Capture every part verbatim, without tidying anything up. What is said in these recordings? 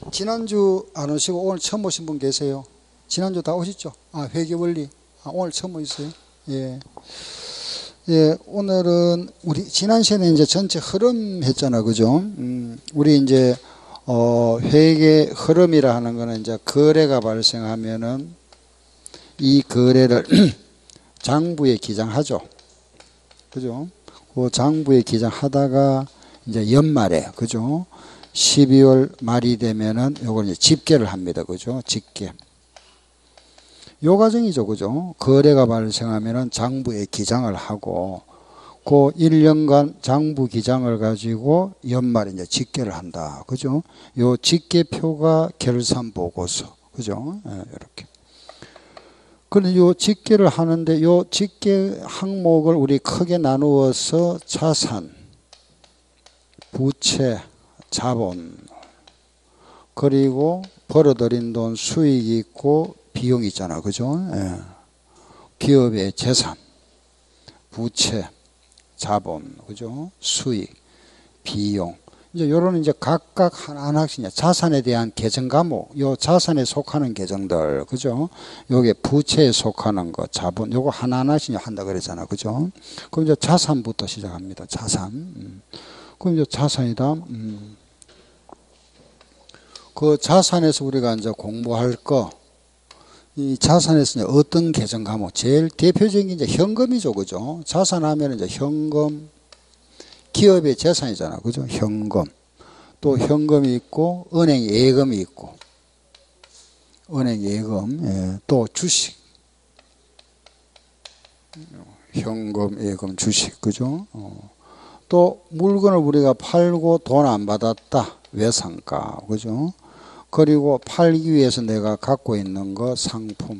지난주 안 오시고 오늘 처음 오신 분 계세요? 지난주 다 오셨죠? 아, 회계원리. 아, 오늘 처음 오셨어요? 예. 예, 오늘은 우리 지난 시간에 이제 전체 흐름 했잖아. 그죠? 음, 우리 이제, 어, 회계 흐름이라 하는 거는 이제 거래가 발생하면은 이 거래를 장부에 기장하죠. 그죠? 그 장부에 기장하다가 이제 연말에, 그죠? 십이월 말이 되면은 요걸 이제 집계를 합니다. 그죠? 집계. 요 과정이죠. 그죠? 거래가 발생하면은 장부에 기장을 하고, 그 일 년간 장부 기장을 가지고 연말에 이제 집계를 한다. 그죠? 요 집계표가 결산 보고서. 그죠? 예, 이렇게. 그런데 요 집계를 하는데 요 집계 항목을 우리 크게 나누어서 자산, 부채, 자본, 그리고 벌어들인 돈, 수익이 있고 비용이 있잖아. 그죠? 예. 기업의 재산, 부채, 자본, 그죠? 수익, 비용. 이제 요런 이제 각각 하나하나씩 이제 자산에 대한 계정 과목, 요 자산에 속하는 계정들, 그죠? 요게 부채에 속하는 거, 자본, 요거 하나하나씩 한다 그랬잖아. 그죠? 그럼 이제 자산부터 시작합니다. 자산. 음. 그럼 이제 자산이다. 음. 그 자산에서 우리가 이제 공부할 거, 이 자산에서 이제 어떤 계정 과목, 제일 대표적인 게 이제 현금이죠. 그죠? 자산하면 이제 현금, 기업의 재산이잖아. 그죠? 현금. 또 현금이 있고, 은행 예금이 있고, 은행 예금, 예. 또 주식. 현금, 예금, 주식. 그죠? 어. 또 물건을 우리가 팔고 돈 안 받았다. 외상가. 그죠? 그리고 팔기 위해서 내가 갖고 있는 거 상품.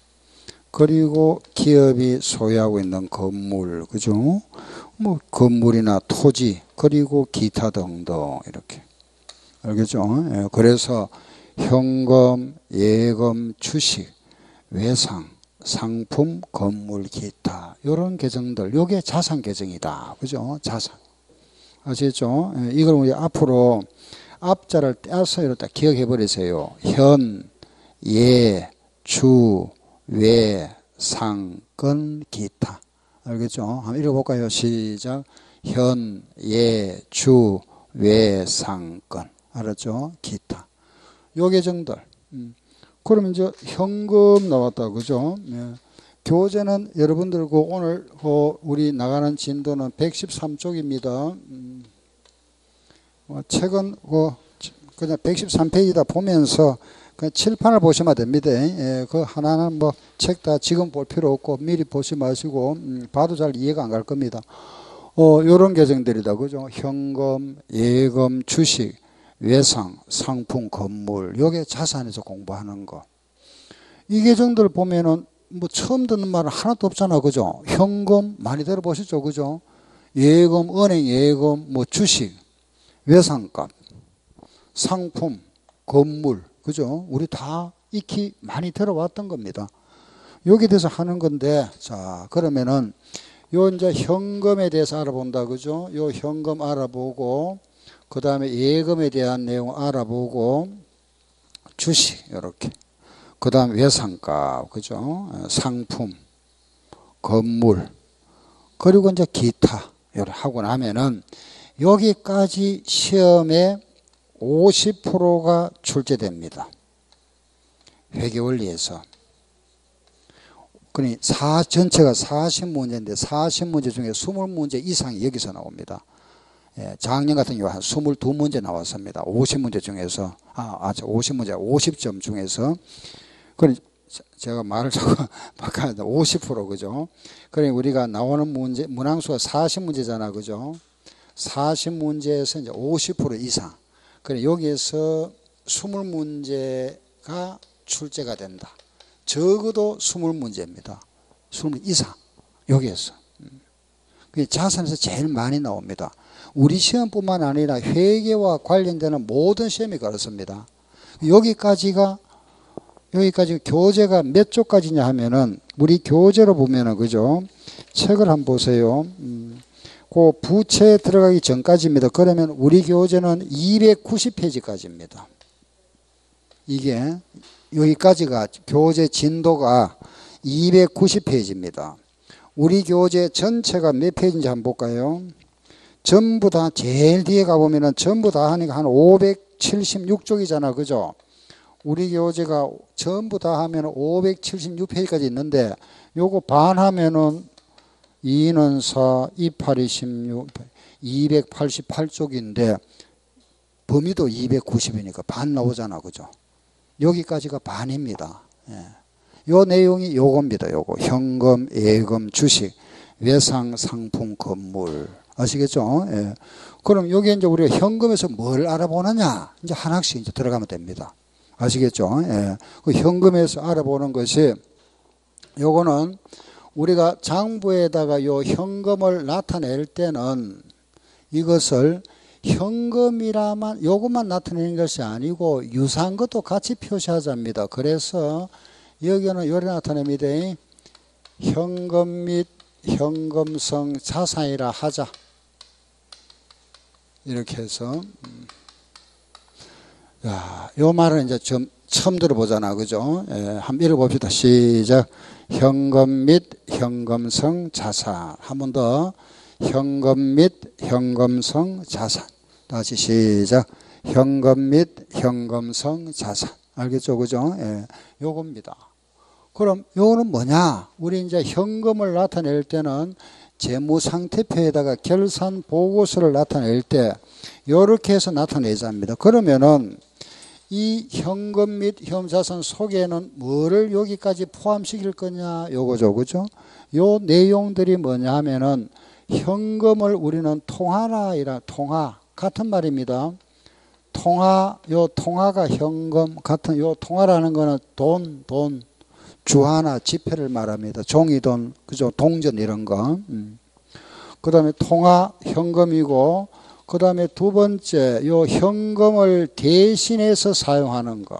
그리고 기업이 소유하고 있는 건물. 그죠? 뭐 건물이나 토지, 그리고 기타 등등 이렇게. 알겠죠? 예, 그래서 현금, 예금, 주식, 외상, 상품, 건물, 기타 이런 계정들, 요게 자산 계정이다. 그죠? 자산. 아시겠죠? 예, 이걸 우리 앞으로 앞자를 떼서 이렇게 기억해 버리세요. 현, 예, 주, 외, 상, 건, 기타. 알겠죠? 한번 읽어볼까요? 시작. 현, 예, 주, 외, 상, 건. 알았죠? 기타. 요 계정들. 음. 그러면 이제 현금 나왔다. 그죠? 예. 교재는 여러분들 그 오늘 그 우리 나가는 진도는 백십삼 쪽입니다. 음. 어, 책은 그 그냥 백십삼 페이지다 보면서 그냥 칠판을 보시면 됩니다. 예, 그 하나는 뭐 책 다 지금 볼 필요 없고 미리 보시 마시고 음, 봐도 잘 이해가 안 갈 겁니다. 어, 요런 계정들이다. 그죠? 현금, 예금, 주식, 외상, 상품, 건물. 요게 자산에서 공부하는 거. 이 계정들 보면은 뭐 처음 듣는 말은 하나도 없잖아. 그죠? 현금 많이 들어보셨죠? 그죠? 예금, 은행 예금, 뭐 주식, 외상값, 상품, 건물, 그죠? 우리 다 익히 많이 들어왔던 겁니다. 여기에 대해서 하는 건데, 자, 그러면은, 요 이제 현금에 대해서 알아본다, 그죠? 요 현금 알아보고, 그 다음에 예금에 대한 내용 알아보고, 주식, 요렇게. 그 다음 외상값, 그죠? 상품, 건물, 그리고 이제 기타, 요렇게 하고 나면은, 여기까지 시험에 오십 퍼센트가 출제됩니다. 회계원리에서. 그러니 사, 전체가 사십 문제인데 사십 문제 중에 이십 문제 이상이 여기서 나옵니다. 예, 작년 같은 경우 한 이십이 문제 나왔습니다. 오십 문제 중에서. 아, 아 오십 문제, 오십 점 중에서. 그러니 제가 말을 자꾸 바꿔야 오십 퍼센트, 그죠? 그러니 우리가 나오는 문제, 문항수가 사십 문제잖아, 그죠? 사십 문제에서 이제 오십 퍼센트 이상. 그래, 여기에서 이십 문제가 출제가 된다. 적어도 이십 문제입니다. 이십 문제 이상. 여기에서. 자산에서 제일 많이 나옵니다. 우리 시험뿐만 아니라 회계와 관련되는 모든 시험이 그렇습니다. 여기까지가, 여기까지 교재가 몇 쪽까지냐 하면은, 우리 교재로 보면은, 그죠? 책을 한번 보세요. 음. 그 부채에 들어가기 전까지입니다. 그러면 우리 교재는 이백구십 페이지까지입니다. 이게 여기까지가 교재 진도가 이백구십 페이지입니다. 우리 교재 전체가 몇 페이지인지 한번 볼까요? 전부 다 제일 뒤에 가보면은 전부 다 하니까 한 오백칠십육 쪽이잖아. 그죠? 우리 교재가 전부 다 하면 오백칠십육 페이지까지 있는데 요거 반 하면은 이는 사, 이팔이 십육, 이백팔십팔 쪽인데 범위도 이백구십이니까 반 나오잖아. 그죠? 여기까지가 반입니다. 예. 요 내용이 요겁니다. 요거 현금, 예금, 주식, 외상, 상품, 건물. 아시겠죠? 예. 그럼 여기 이제 우리가 현금에서 뭘 알아보느냐? 이제 하나씩 이제 들어가면 됩니다. 아시겠죠? 예. 그 현금에서 알아보는 것이 요거는 우리가 장부에다가 요 현금을 나타낼 때는 이것을 현금이라만 요것만 나타내는 것이 아니고 유사한 것도 같이 표시하자입니다. 그래서 여기는 요래 나타냅니다. 현금 및 현금성 자산이라 하자. 이렇게 해서 야, 요 말은 이제 좀 처음 들어보잖아. 그죠? 예, 한번 읽어봅시다. 시작. 현금 및 현금성 자산. 한 번 더. 현금 및 현금성 자산. 다시 시작. 현금 및 현금성 자산. 알겠죠? 그죠? 예, 요겁니다. 그럼 요거는 뭐냐? 우리 이제 현금을 나타낼 때는 재무상태표에다가 결산 보고서를 나타낼 때 요렇게 해서 나타내자입니다. 그러면은 이 현금 및 현자산 속에는 뭐를 여기까지 포함시킬 거냐? 요거죠. 그죠? 요 내용들이 뭐냐 하면은 현금을 우리는 통화라이라 통화 같은 말입니다. 통화, 요 통화가 현금 같은 요 통화라는 거는 돈, 돈, 주화나 지폐를 말합니다. 종이돈, 그죠? 동전 이런 거. 음. 그 다음에 통화 현금이고, 그 다음에 두 번째, 요 현금을 대신해서 사용하는 거.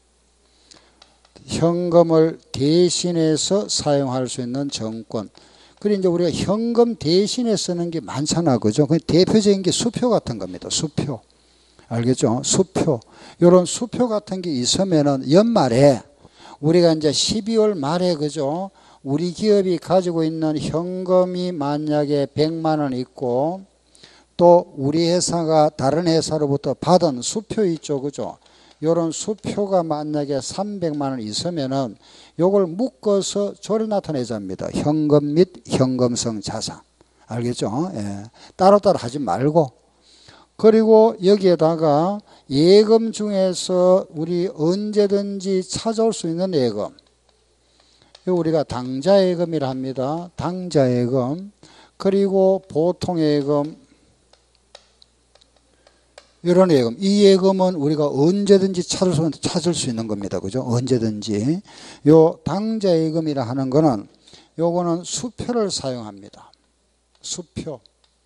현금을 대신해서 사용할 수 있는 정권. 그리고 이제 우리가 현금 대신에 쓰는 게 많잖아. 그죠? 그 대표적인 게 수표 같은 겁니다. 수표. 알겠죠? 수표. 요런 수표 같은 게 있으면은 연말에 우리가 이제 십이월 말에 그죠? 우리 기업이 가지고 있는 현금이 만약에 백만 원 있고 또 우리 회사가 다른 회사로부터 받은 수표 있죠. 그죠? 요런 수표가 만약에 삼백만 원 있으면은 요걸 묶어서 저를 나타내자입니다. 현금 및 현금성 자산. 알겠죠? 예. 따로따로 하지 말고. 그리고 여기에다가 예금 중에서 우리 언제든지 찾아올 수 있는 예금. 우리가 당자예금이라 합니다. 당자예금. 그리고 보통예금. 이런 예금. 이 예금은 우리가 언제든지 찾을 수, 찾을 수 있는 겁니다. 그죠? 언제든지. 요 당자예금이라 하는 거는 요거는 수표를 사용합니다. 수표.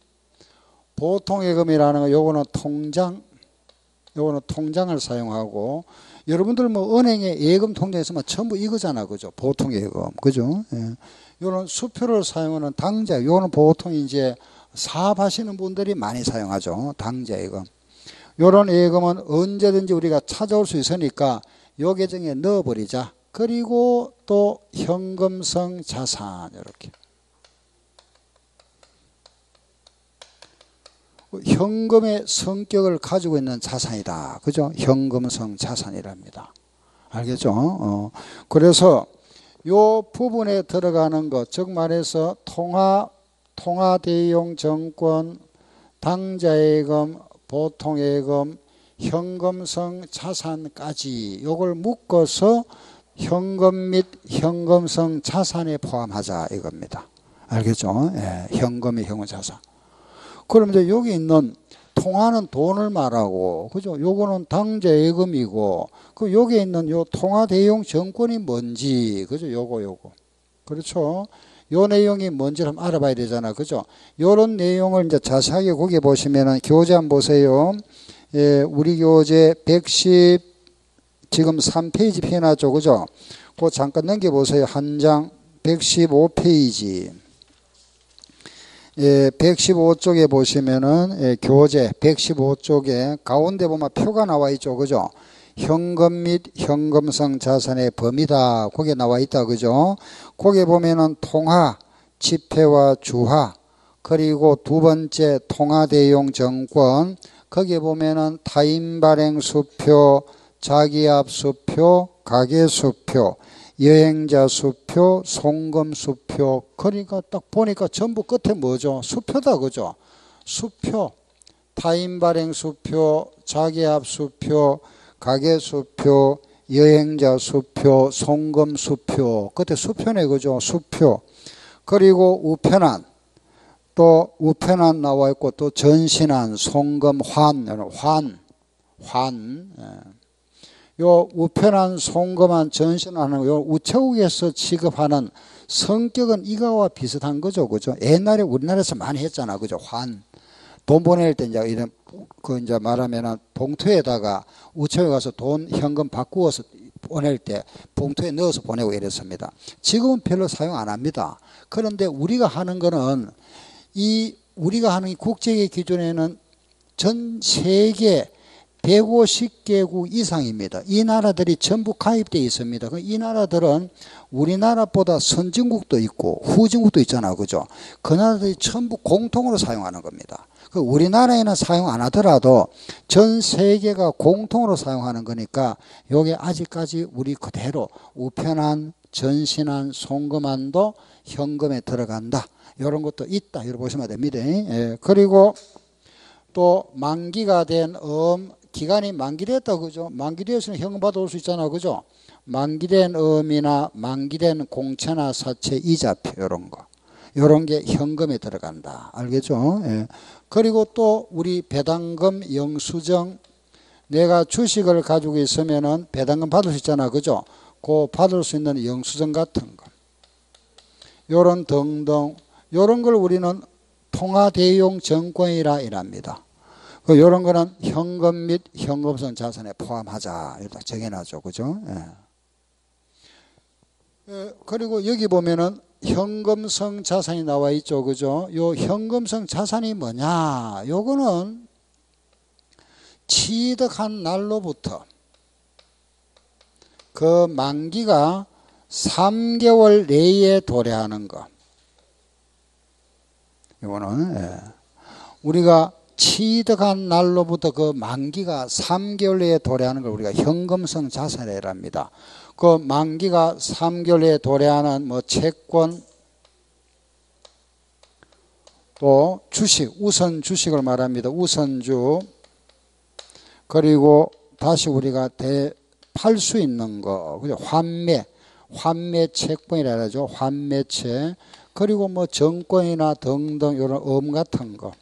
보통예금이라는 거 요거는 통장. 요거는 통장을 사용하고 여러분들 뭐 은행에 예금 통장 있으면 전부 이거잖아. 그죠? 보통예금. 그죠? 예. 요런 수표를 사용하는 당자. 요거는 보통 이제 사업하시는 분들이 많이 사용하죠. 당자예금. 요런 예금은 언제든지 우리가 찾아올 수 있으니까 요 계정에 넣어버리자. 그리고 또 현금성 자산 이렇게. 현금의 성격을 가지고 있는 자산이다. 그죠? 현금성 자산이랍니다. 알겠죠? 어. 그래서 요 부분에 들어가는 것, 즉 말해서 통화, 통화대용 정권, 당자예금, 보통예금, 현금성 자산까지 요걸 묶어서 현금 및 현금성 자산에 포함하자 이겁니다. 알겠죠? 예, 현금의 현금 자산. 그럼 이제 여기 있는 통화는 돈을 말하고, 그죠? 요거는 당자예금이고, 그 여기 있는 요 통화대용 정권이 뭔지, 그죠? 요거, 요거. 그렇죠? 요 내용이 뭔지 한번 알아봐야 되잖아. 그죠? 요런 내용을 이제 자세하게 거기 보시면은 교재 한번 보세요. 예, 우리 교재 백십, 지금 삼 페이지 펴놨죠. 그죠? 그거 잠깐 넘겨보세요. 한 장 백십오 페이지. 예, 백십오 쪽에 보시면은, 예, 교재 백십오 쪽에 가운데 보면 표가 나와 있죠. 그죠? 현금 및 현금성 자산의 범위다. 거기에 나와 있다. 그죠? 거기에 보면은 통화, 지폐와 주화, 그리고 두 번째 통화 대용 정권, 거기에 보면은 타인 발행 수표, 자기압 수표, 가계 수표, 여행자 수표, 송금 수표. 그러니까 딱 보니까 전부 끝에 뭐죠? 수표다. 그죠? 수표, 타인 발행 수표, 자기압 수표, 가계 수표, 여행자 수표, 송금 수표. 끝에 수표네. 그죠? 수표. 그리고 우편안, 또 우편안 나와 있고, 또 전신안, 송금, 환, 환, 환. 요 우편안, 송금안, 전신안은 요 우체국에서 취급하는 성격은 이거와 비슷한 거죠. 그죠? 옛날에 우리나라에서 많이 했잖아. 그죠? 환. 돈 보낼 때 이제 이런, 그 이제 말하면은 봉투에다가 우체국에 가서 돈 현금 바꾸어서 보낼 때 봉투에 넣어서 보내고 이랬습니다. 지금은 별로 사용 안 합니다. 그런데 우리가 하는 거는 이 우리가 하는 이 국제의 기준에는 전 세계 백오십 개국 이상입니다. 이 나라들이 전부 가입되어 있습니다. 이 나라들은 우리나라보다 선진국도 있고 후진국도 있잖아요. 그죠? 그 나라들이 전부 공통으로 사용하는 겁니다. 우리나라에는 사용 안 하더라도 전 세계가 공통으로 사용하는 거니까 요게 아직까지 우리 그대로 우편안, 전신안, 송금안도 현금에 들어간다. 이런 것도 있다. 이렇게 보시면 됩니다. 예. 그리고 또 만기가 된 음, 기간이 만기됐다. 그죠? 만기되었으면 현금 받아올 수 있잖아. 그죠? 만기된 음이나 만기된 공채나 사채 이자표 이런 거. 이런 게 현금에 들어간다. 알겠죠? 예. 그리고 또 우리 배당금, 영수증, 내가 주식을 가지고 있으면은 배당금 받을 수 있잖아. 그죠? 그 받을 수 있는 영수증 같은 거. 요런 등등. 요런 걸 우리는 통화 대용 정권이라 이랍니다. 그 요런 거는 현금 및 현금성 자산에 포함하자. 이렇게 정해놨죠. 그죠? 예. 예. 그리고 여기 보면은 현금성 자산이 나와 있죠. 그죠? 요 현금성 자산이 뭐냐? 요거는 취득한 날로부터 그 만기가 삼 개월 내에 도래하는 거. 요거는, 예. 우리가 취득한 날로부터 그 만기가 삼 개월 내에 도래하는 걸 우리가 현금성 자산이라 합니다. 그 만기가 삼 개월 내에 도래하는 뭐 채권, 또 주식, 우선 주식을 말합니다. 우선주. 그리고 다시 우리가 대, 팔 수 있는 거. 그죠? 환매, 환매 채권이라 하죠. 환매채. 그리고 뭐 정권이나 등등 이런 음 같은 거.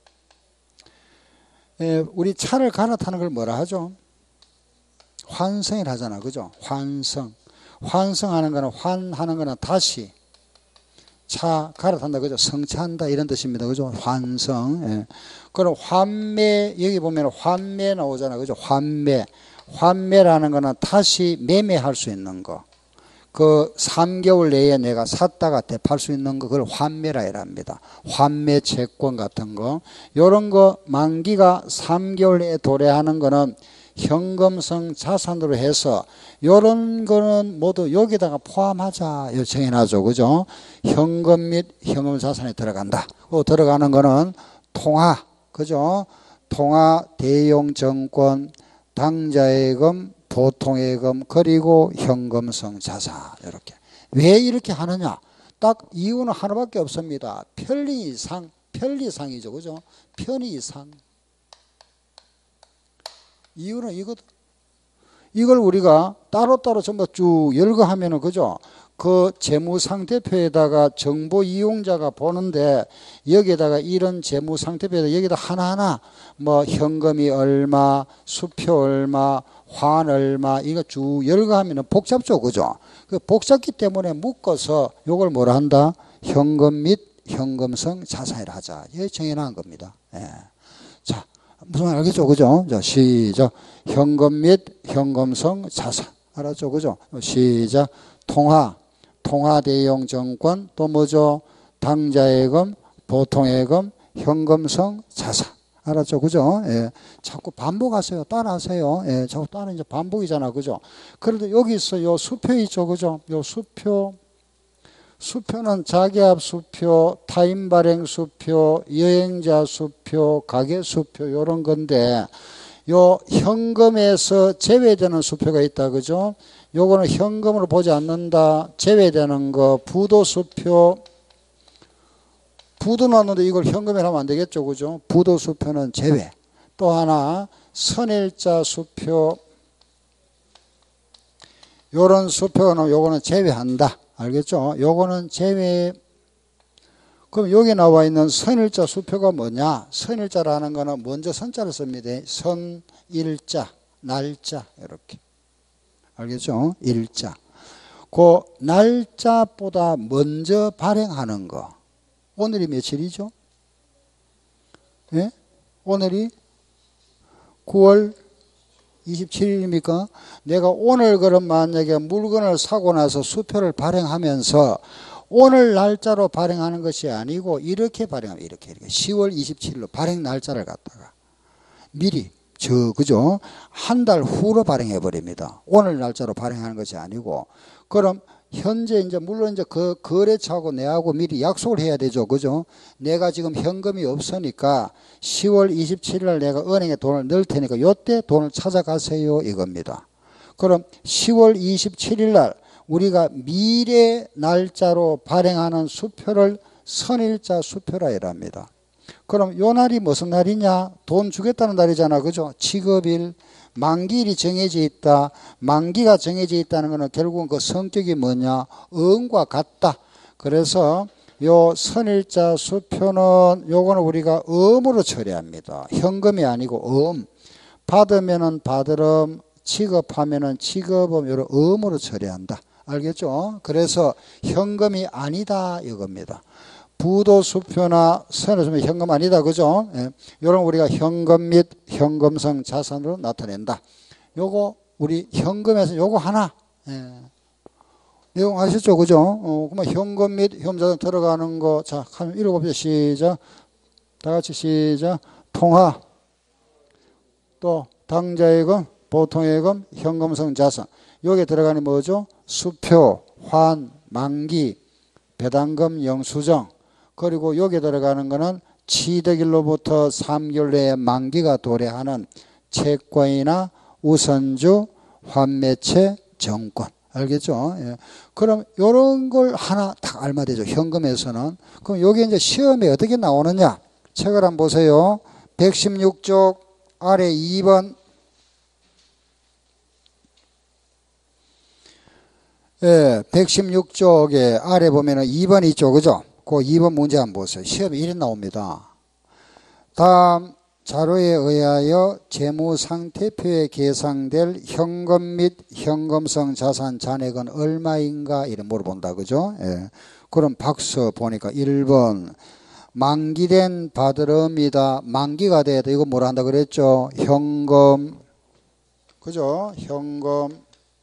예, 우리 차를 갈아타는 걸 뭐라 하죠? 환승이라 하잖아. 그죠? 환승. 환승하는 거는 환하는 거는 다시 차 갈아탄다. 그죠? 성차한다. 이런 뜻입니다. 그죠? 환승. 예. 그럼 환매, 여기 보면 환매 나오잖아. 그죠? 환매. 환매라는 거는 다시 매매할 수 있는 거. 그 삼 개월 내에 내가 샀다가 되팔 수 있는 거, 그걸 환매라 이랍니다. 환매 채권 같은 거. 요런 거 만기가 삼 개월 내에 도래하는 거는 현금성 자산으로 해서 요런 거는 모두 여기다가 포함하자. 요 정해놔죠. 그죠? 현금 및 현금 자산에 들어간다. 그 들어가는 거는 통화. 그죠? 통화, 대용 정권, 당좌예금, 보통예금, 그리고 현금성 자산. 이렇게. 왜 이렇게 하느냐? 딱 이유는 하나밖에 없습니다. 편리상, 편리상이죠. 그죠? 편의상. 이유는 이것, 이걸 우리가 따로따로 전부 쭉 열거하면은, 그죠? 그 재무상태표에다가 정보 이용자가 보는데 여기에다가 이런 재무상태표에다 여기다 하나하나 뭐 현금이 얼마, 수표 얼마, 환 얼마, 이거 쭉 열거하면은 복잡죠. 그죠? 그 복잡기 때문에 묶어서 요걸 뭐라 한다? 현금 및 현금성 자산이라 하자. 이게 정해놓은 겁니다. 예. 자, 무슨 말 알겠죠? 그죠? 자, 시작. 현금 및 현금성 자산. 알았죠? 그죠? 시작. 통화, 통화 대용 정권, 또 뭐죠? 당좌예금, 보통예금, 현금성 자산. 알았죠? 그죠? 예. 자꾸 반복하세요. 따라하세요. 예. 자꾸 따라 이제 반복이잖아. 그죠? 그래도 여기 있어. 요 수표 있죠. 그죠? 요 수표. 수표는 자기합 수표, 타인 발행 수표, 여행자 수표, 가계 수표, 요런 건데, 요 현금에서 제외되는 수표가 있다. 그죠? 요거는 현금으로 보지 않는다. 제외되는 거, 부도 수표, 부도 넣었는데 이걸 현금에 하면 안 되겠죠. 그죠? 부도 수표는 제외. 또 하나, 선일자 수표. 요런 수표는 요거는 제외한다. 알겠죠? 요거는 제외. 그럼 여기 나와 있는 선일자 수표가 뭐냐? 선일자라는 거는 먼저 선자를 씁니다. 선일자, 날짜. 이렇게. 알겠죠? 일자. 그 날짜보다 먼저 발행하는 거. 오늘이 며칠이죠? 예? 오늘이 구월 이십칠일입니까? 내가 오늘 그럼 만약에 물건을 사고 나서 수표를 발행하면서 오늘 날짜로 발행하는 것이 아니고 이렇게 발행하면 이렇게, 이렇게 시월 이십칠일로 발행 날짜를 갖다가 미리 저 그죠? 한 달 후로 발행해 버립니다. 오늘 날짜로 발행하는 것이 아니고 그럼 현재 이제 물론 이제 그 거래처하고 내하고 미리 약속을 해야 되죠. 그죠? 내가 지금 현금이 없으니까 시월 이십칠일 날 내가 은행에 돈을 넣을 테니까 요때 돈을 찾아가세요 이겁니다. 그럼 시월 이십칠일 날 우리가 미래 날짜로 발행하는 수표를 선일자 수표라 이랍니다. 그럼 요 날이 무슨 날이냐? 돈 주겠다는 날이잖아. 그죠? 취급일, 만기일이 정해져 있다. 만기가 정해져 있다는 것은 결국은 그 성격이 뭐냐? 음과 같다. 그래서 요 선일자 수표는 요거는 우리가 음으로 처리합니다. 현금이 아니고 음. 받으면은 받으름, 취급하면은 취급음, 요런 음으로 처리한다. 알겠죠? 그래서 현금이 아니다 이겁니다. 부도 수표나 선을 현금 아니다. 그죠? 예. 요런 우리가 현금 및 현금성 자산으로 나타낸다. 요거 우리 현금에서 요거 하나. 예. 내용 아시죠? 그죠? 어, 그러면 현금 및 현금자산 들어가는 거. 자, 한번 읽어봅시다. 시작. 다 같이 시작. 통화. 또 당좌예금, 보통예금, 현금성 자산. 여기에 들어가는 뭐죠? 수표, 환, 만기, 배당금, 영수증. 그리고 여기에 들어가는 거는 취득일로부터 삼 개월 내에 만기가 도래하는 채권이나 우선주, 환매채, 정권. 알겠죠? 예. 그럼 이런 걸 하나 딱 알면 되죠. 현금에서는. 그럼 여기 이제 시험에 어떻게 나오느냐? 책을 한번 보세요. 백십육 쪽 아래 이 번. 예, 백십육 쪽에 아래 보면은 이 번 있죠. 그죠? 그 이 번 문제 한번 보세요. 시험에 이래 나옵니다. 다음 자료에 의하여 재무상태표에 계상될 현금 및 현금성 자산 잔액은 얼마인가? 이래 물어본다. 그죠? 예. 그럼 박스 보니까 일 번 만기된 받으름이다. 만기가 돼야 돼. 이거 뭐라 한다 그랬죠? 현금. 그죠? 현금.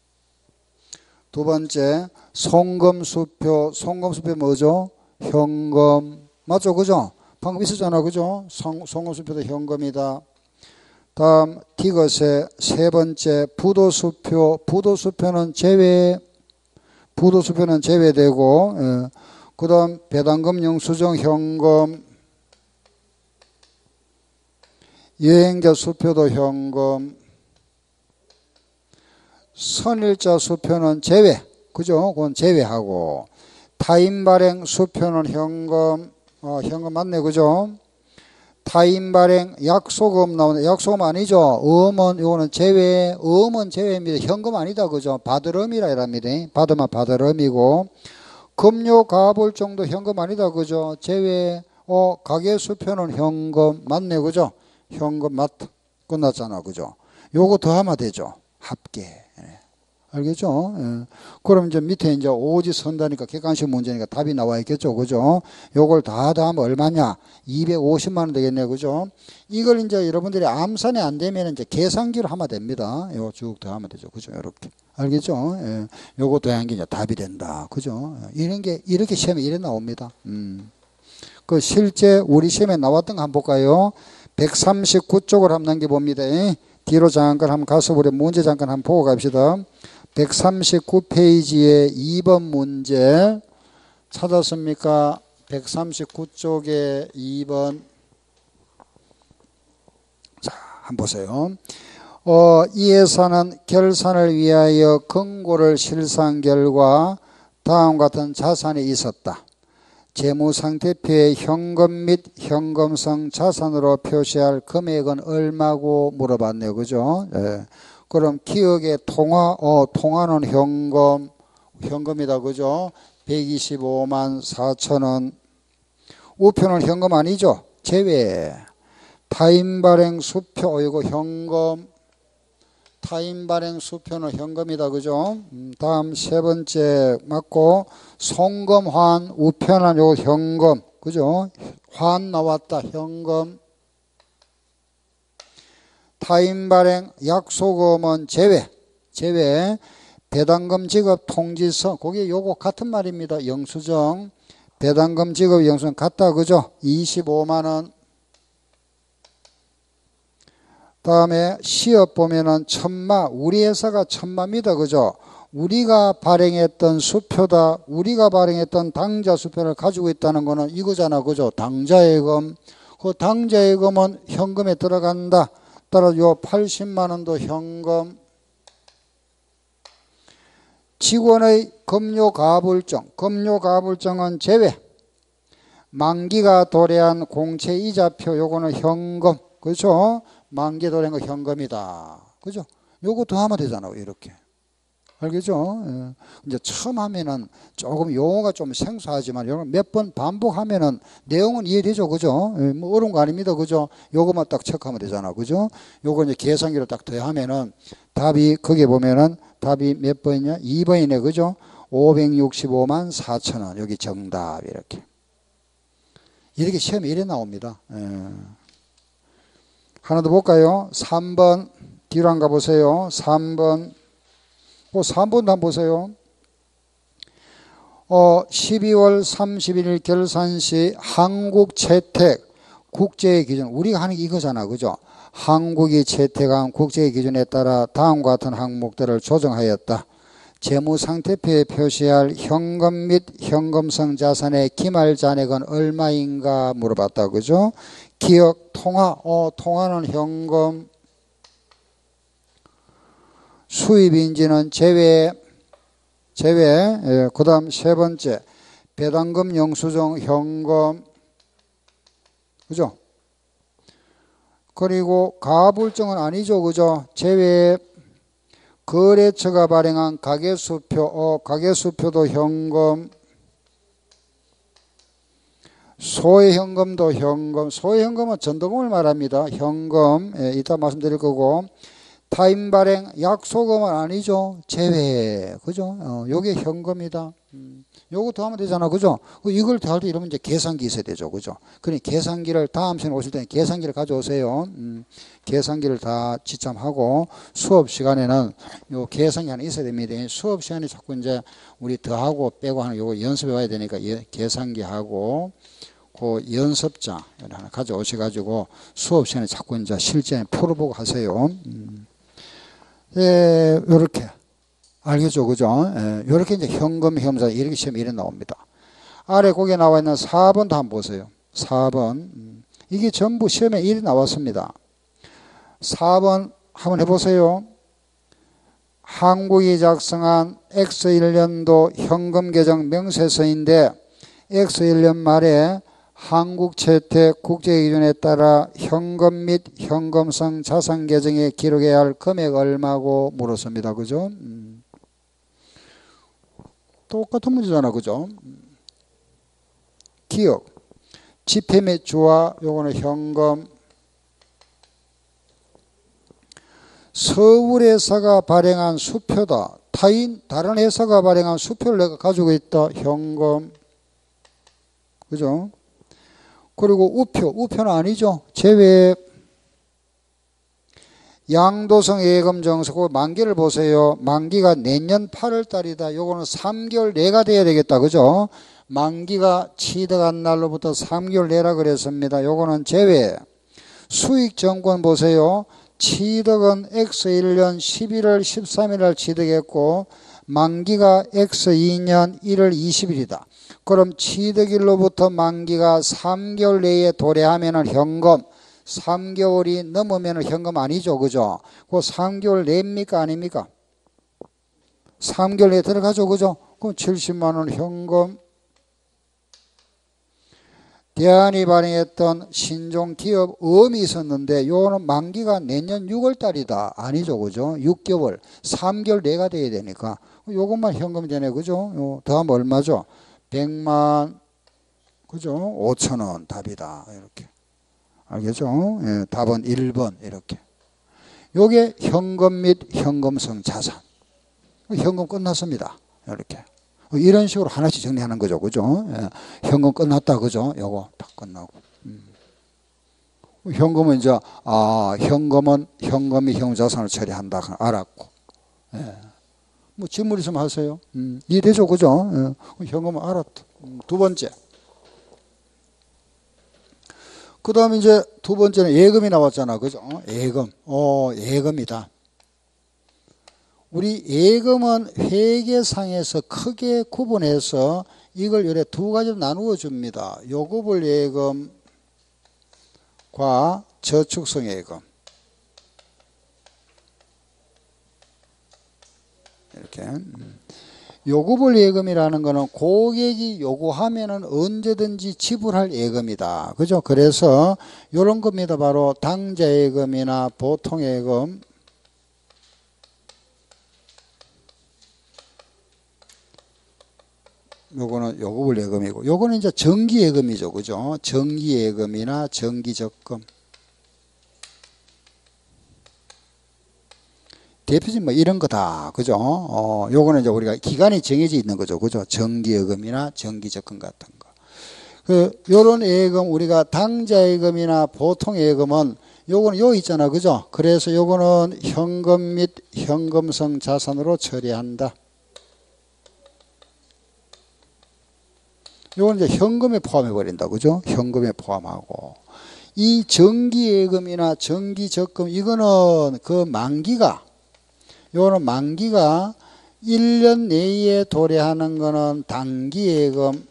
두 번째 송금수표. 송금수표 뭐죠? 현금. 맞죠? 그죠? 방금 있었잖아. 그죠? 송, 송금수표도 현금이다. 다음 디귿의 세 번째 부도수표. 부도수표는 제외. 부도수표는 제외되고, 예. 그 다음 배당금, 영수증, 현금. 여행자 수표도 현금. 선일자 수표는 제외. 그죠? 그건 제외하고. 타인 발행 수표는 현금. 어, 현금 맞네. 그죠? 타인 발행 약속음 나오네. 약속음 아니죠? 음은, 이거는 제외. 음은 제외입니다. 현금 아니다. 그죠? 받으름이라 이랍니다. 받으면 받으름이고. 금요 가볼 정도 현금 아니다. 그죠? 제외. 어, 가계 수표는 현금. 맞네. 그죠? 현금 맞다. 끝났잖아. 그죠? 요거 더 하면 되죠. 합계. 알겠죠? 예. 그럼 이제 밑에 이제 오지 선다니까 객관식 문제니까 답이 나와 있겠죠? 그죠? 요걸 다 더하면 얼마냐? 이백오십만 원 되겠네. 그죠? 이걸 이제 여러분들이 암산이 안 되면 이제 계산기로 하면 됩니다. 요거 쭉 더하면 되죠. 그죠? 이렇게. 알겠죠? 예. 요거 더한 게 이제 답이 된다. 그죠? 이런 게, 이렇게 시험에 이래 나옵니다. 음. 그 실제 우리 시험에 나왔던 거 한번 볼까요? 백삼십구 쪽을 한번 넘겨봅니다. 뒤로 잠깐 한번 가서 우리 문제 잠깐 한번 보고 갑시다. 백삼십구 페이지에 이 번 문제 찾았습니까? 백삼십구 쪽에 이 번. 자, 한번 보세요. 어, 이 회사는 결산을 위하여 금고를 실사한 결과 다음과 같은 자산이 있었다. 재무상태표에 현금 및 현금성 자산으로 표시할 금액은 얼마고 물어봤네요. 그죠? 예. 그럼 기억의 통화, 어, 통화는 현금, 현금이다. 그죠? 백이십오만 사천 원. 우표는 현금 아니죠? 제외. 타임 발행 수표, 어, 이거 현금. 타임 발행 수표는 현금이다. 그죠? 음, 다음 세 번째 맞고, 송금, 환, 우표는 요 현금. 그죠? 환 나왔다. 현금. 타임 발행 약소금은 제외. 제외. 배당금 지급 통지서. 그게 요거 같은 말입니다. 영수증. 배당금 지급 영수증 같다. 그죠? 이십오만 원. 다음에 시업 보면은 천마, 우리 회사가 천마입니다. 그죠? 우리가 발행했던 수표다. 우리가 발행했던 당좌 수표를 가지고 있다는 거는 이거잖아. 그죠? 당좌예금. 그 당좌예금은 현금에 들어간다. 따라서 요 팔십만 원도 현금. 직원의 급료가불증. 급료가불증은 제외. 만기가 도래한 공채이자표 요거는 현금. 그렇죠? 만기 도래한 거 현금이다. 그죠? 요거 더 하면 되잖아요. 이렇게. 알겠죠? 예. 이제 처음 하면은 조금 용어가 좀 생소하지만 몇 번 반복하면은 내용은 이해되죠. 그죠? 예. 뭐 어려운 거 아닙니다. 그죠? 요거만 딱 체크하면 되잖아. 그죠? 요거 이제 계산기를 딱 더하면은 답이, 거기에 보면은 답이 몇 번이냐? 이 번이네. 그죠? 오백육십오만 사천 원. 여기 정답. 이렇게. 이렇게 시험에 이래 나옵니다. 예. 하나 더 볼까요? 삼 번. 뒤로 한가 보세요. 삼 번. 그 삼 번도 한번 보세요. 어, 십이월 삼십일 결산 시 한국 채택 국제의 기준, 우리가 하는 게 이거잖아. 그죠? 한국이 채택한 국제의 기준에 따라 다음과 같은 항목들을 조정하였다. 재무상태표에 표시할 현금 및 현금성 자산의 기말 잔액은 얼마인가 물어봤다. 그죠? 기억, 통화, 어, 통화는 현금. 수입인지는 제외, 제외. 예, 그 다음 세 번째. 배당금 영수증 현금. 그죠? 그리고 가불증은 아니죠. 그죠? 제외. 거래처가 발행한 가계수표, 어, 가계수표도 현금. 소외현금도 현금. 소외현금은 전도금을 말합니다. 현금. 예, 이따 말씀드릴 거고. 타임 발행 약소금은 아니죠. 제외. 그죠? 어, 요게 현금이다. 음, 요거 더 하면 되잖아. 그죠? 이걸 더 할 때 이러면 이제 계산기 있어야 되죠. 그죠? 그러니 계산기를 다음 시간에 오실 때는 계산기를 가져오세요. 음, 계산기를 다 지참하고 수업 시간에는 요 계산기 하나 있어야 됩니다. 수업 시간에 자꾸 이제 우리 더하고 빼고 하는 요거 연습해 와야 되니까 예, 계산기하고 그 연습장 하나 가져오셔가지고 수업 시간에 자꾸 이제 실제 풀어보고 하세요. 음. 예, 요렇게. 알겠죠? 그죠? 예, 요렇게 이제 현금, 현금자, 이렇게 시험이 이래 나옵니다. 아래 거기에 나와 있는 사 번도 한번 보세요. 사 번. 음. 이게 전부 시험에 이래 나왔습니다. 사 번 한번 해보세요. 한국이 작성한 엑스 일 년도 현금 계정 명세서인데 엑스 일 년 말에 한국 채택 국제 기준에 따라 현금 및 현금성 자산 계정에 기록해야 할 금액 얼마고 물었습니다. 그죠? 음. 똑같은 문제잖아. 그죠? 기억. 지폐 및 주화, 요거는 현금. 서울 회사가 발행한 수표다. 타인, 다른 회사가 발행한 수표를 내가 가지고 있다. 현금. 그죠? 그리고 우표, 우표는 아니죠. 제외. 양도성 예금 정서, 만기를 보세요. 만기가 내년 팔월 달이다. 요거는 삼 개월 내가 돼야 되겠다. 그죠? 만기가 취득한 날로부터 삼 개월 내라 그랬습니다. 요거는 제외. 수익정권 보세요. 취득은 엑스 일 년 십일월 십삼일 날 취득했고 만기가 엑스 이 년 일월 이십일이다. 그럼 취득일로부터 만기가 삼 개월 내에 도래하면은 현금, 삼 개월이 넘으면은 현금 아니죠. 그죠? 그 삼 개월 내입니까? 아닙니까? 삼 개월 내에 들어가죠. 그죠? 그럼 칠십만 원 현금. 대안이 발행했던 신종 기업 어음이 있었는데 요거는 만기가 내년 유월 달이다. 아니죠. 그죠? 육 개월, 삼 개월 내가 돼야 되니까 요것만 현금이 되네. 그죠? 요 더하면 얼마죠? 백만, 그죠? 오천 원 답이다. 이렇게. 알겠죠? 예, 답은 일 번 이렇게. 요게 현금 및 현금성 자산. 현금 끝났습니다. 이렇게. 이런 식으로 하나씩 정리하는 거죠. 그죠? 예. 현금 끝났다. 그죠? 요거 딱 끝나고. 음. 현금은 이제, 아, 현금은 현금이 형자산을 처리한다. 알았고. 예. 뭐 질문 있으면 하세요. 음. 이해되죠? 그죠? 예. 현금은 알았다. 음. 두 번째. 그 다음에 이제 두 번째는 예금이 나왔잖아. 그죠? 예금. 어, 예금이다. 우리 예금은 회계상에서 크게 구분해서 이걸 요래 두 가지로 나누어 줍니다. 요구불 예금과 저축성 예금. 이렇게. 요구불 예금이라는 거는 고객이 요구하면은 언제든지 지불할 예금이다. 그죠? 그래서 요런 겁니다. 바로 당좌 예금이나 보통 예금. 요거는 요구불 예금이고, 요거는 이제 정기 예금이죠. 그죠? 정기 예금이나 정기 적금. 대표적인 뭐 이런 거다. 그죠? 어, 요거는 이제 우리가 기간이 정해져 있는 거죠. 그죠? 정기 예금이나 정기 적금 같은 거. 그, 요런 예금, 우리가 당좌 예금이나 보통 예금은 요거는 요 있잖아. 그죠? 그래서 요거는 현금 및 현금성 자산으로 처리한다. 요건 이제 현금에 포함해 버린다. 그죠? 현금에 포함하고. 이 정기 예금이나 정기 적금, 이거는 그 만기가, 요거는 만기가 일 년 내에 도래하는 거는 단기 예금,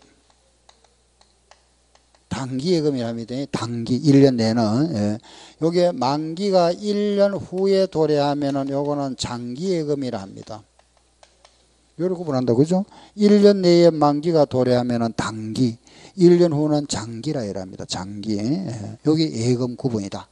단기 예금이랍니다. 단기, 일 년 내는. 예. 요게 만기가 일 년 후에 도래하면은 요거는 장기 예금이라 합니다. 요렇게 구분한다. 그죠? 일 년 내에 만기가 도래하면은 단기, 일 년 후는 장기라 이랍니다. 장기. 예. 여기 예금 구분이다.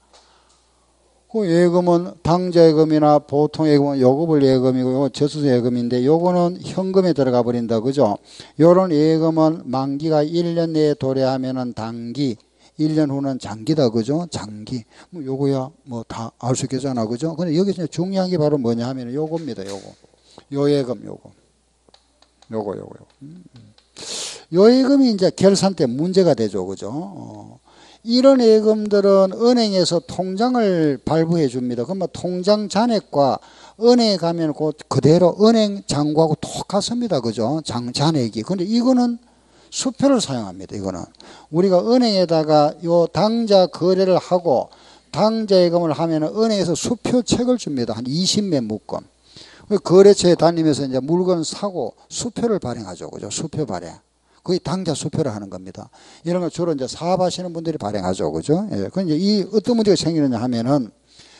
그 예금은 당좌 예금이나 보통 예금은 요구불 예금이고 요거 저축성 예금인데 요거는 현금에 들어가 버린다. 그죠? 요런 예금은 만기가 일 년 내에 도래하면은 단기, 일 년 후는 장기다. 그죠? 장기. 뭐 요거야 뭐 다 알 수 있겠잖아. 그죠? 근데 여기서 중요한 게 바로 뭐냐 하면 요겁니다. 요거. 요 예금 요거. 요거 요거 요거. 요 예금이 이제 결산 때 문제가 되죠. 그죠? 어. 이런 예금들은 은행에서 통장을 발부해 줍니다. 그러면 통장 잔액과 은행에 가면 그 그대로 은행 잔고하고 똑같습니다. 그죠? 장, 잔액이. 근데 이거는 수표를 사용합니다. 이거는. 우리가 은행에다가 요 당좌 거래를 하고 당좌 예금을 하면 은행에서 수표책을 줍니다. 한 이십 매 묶음. 거래처에 다니면서 이제 물건 사고 수표를 발행하죠. 그죠? 수표 발행. 거의 당좌 수표를 하는 겁니다. 이런 걸 주로 이제 사업하시는 분들이 발행하죠. 그죠? 예. 그 이제 이 어떤 문제가 생기느냐 하면은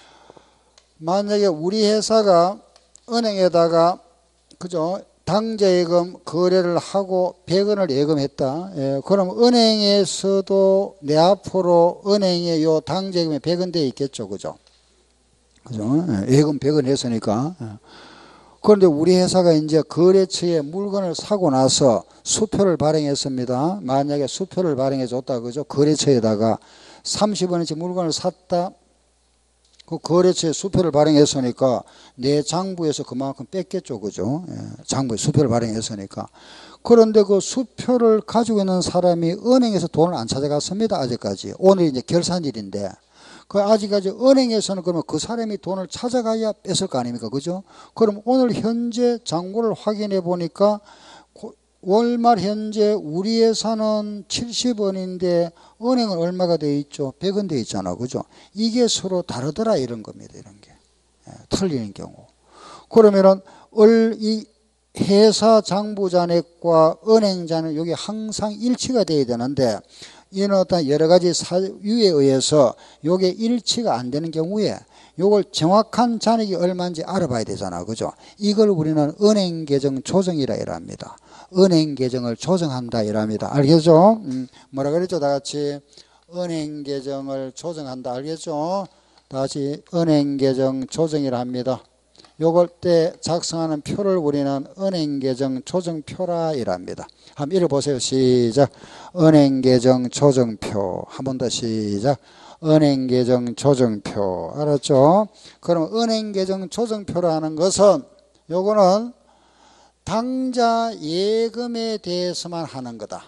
만약에 우리 회사가 은행에다가 그죠? 당좌 예금 거래를 하고 백 원을 예금했다. 예. 그럼 은행에서도 내 앞으로 은행에 요 당좌 예금이 백 원 돼 있겠죠. 그죠? 그죠? 예. 예금 백 원 했으니까. 예. 그런데 우리 회사가 이제 거래처에 물건을 사고 나서 수표를 발행했습니다. 만약에 수표를 발행해 줬다. 그죠? 거래처에다가 삼십 원어치 물건을 샀다. 그 거래처에 수표를 발행했으니까 내 장부에서 그만큼 뺐겠죠. 그죠? 예, 장부에 수표를 발행했으니까. 그런데 그 수표를 가지고 있는 사람이 은행에서 돈을 안 찾아갔습니다. 아직까지. 오늘 이제 결산일인데. 그 아직까지 은행에서는 그러면 그 사람이 돈을 찾아가야 뺐을 거 아닙니까? 그죠? 그럼 오늘 현재 잔고를 확인해 보니까 월말 현재 우리 예산은 칠십 원인데 은행은 얼마가 돼 있죠? 백 원 돼 있잖아. 그죠? 이게 서로 다르더라 이런 겁니다. 이런 게. 예, 틀리는 경우. 그러면은 을, 이 회사 장부 잔액과 은행 잔액 여기 항상 일치가 돼야 되는데 이는 어떤 여러 가지 사유에 의해서 요게 일치가 안 되는 경우에 요걸 정확한 잔액이 얼마인지 알아봐야 되잖아. 그죠? 이걸 우리는 은행 계정 조정이라 이랍니다. 은행 계정을 조정한다 이랍니다. 알겠죠? 음, 뭐라 그랬죠? 다 같이 은행 계정을 조정한다. 알겠죠? 다 같이 은행 계정 조정이라 합니다. 요걸 때 작성하는 표를 우리는 은행 계정 조정표라 이랍니다. 한번 읽어보세요. 시작. 은행 계정 조정표. 한 번 더 시작. 은행 계정 조정표. 알았죠? 그럼 은행 계정 조정표라는 것은 요거는 당좌 예금에 대해서만 하는 거다.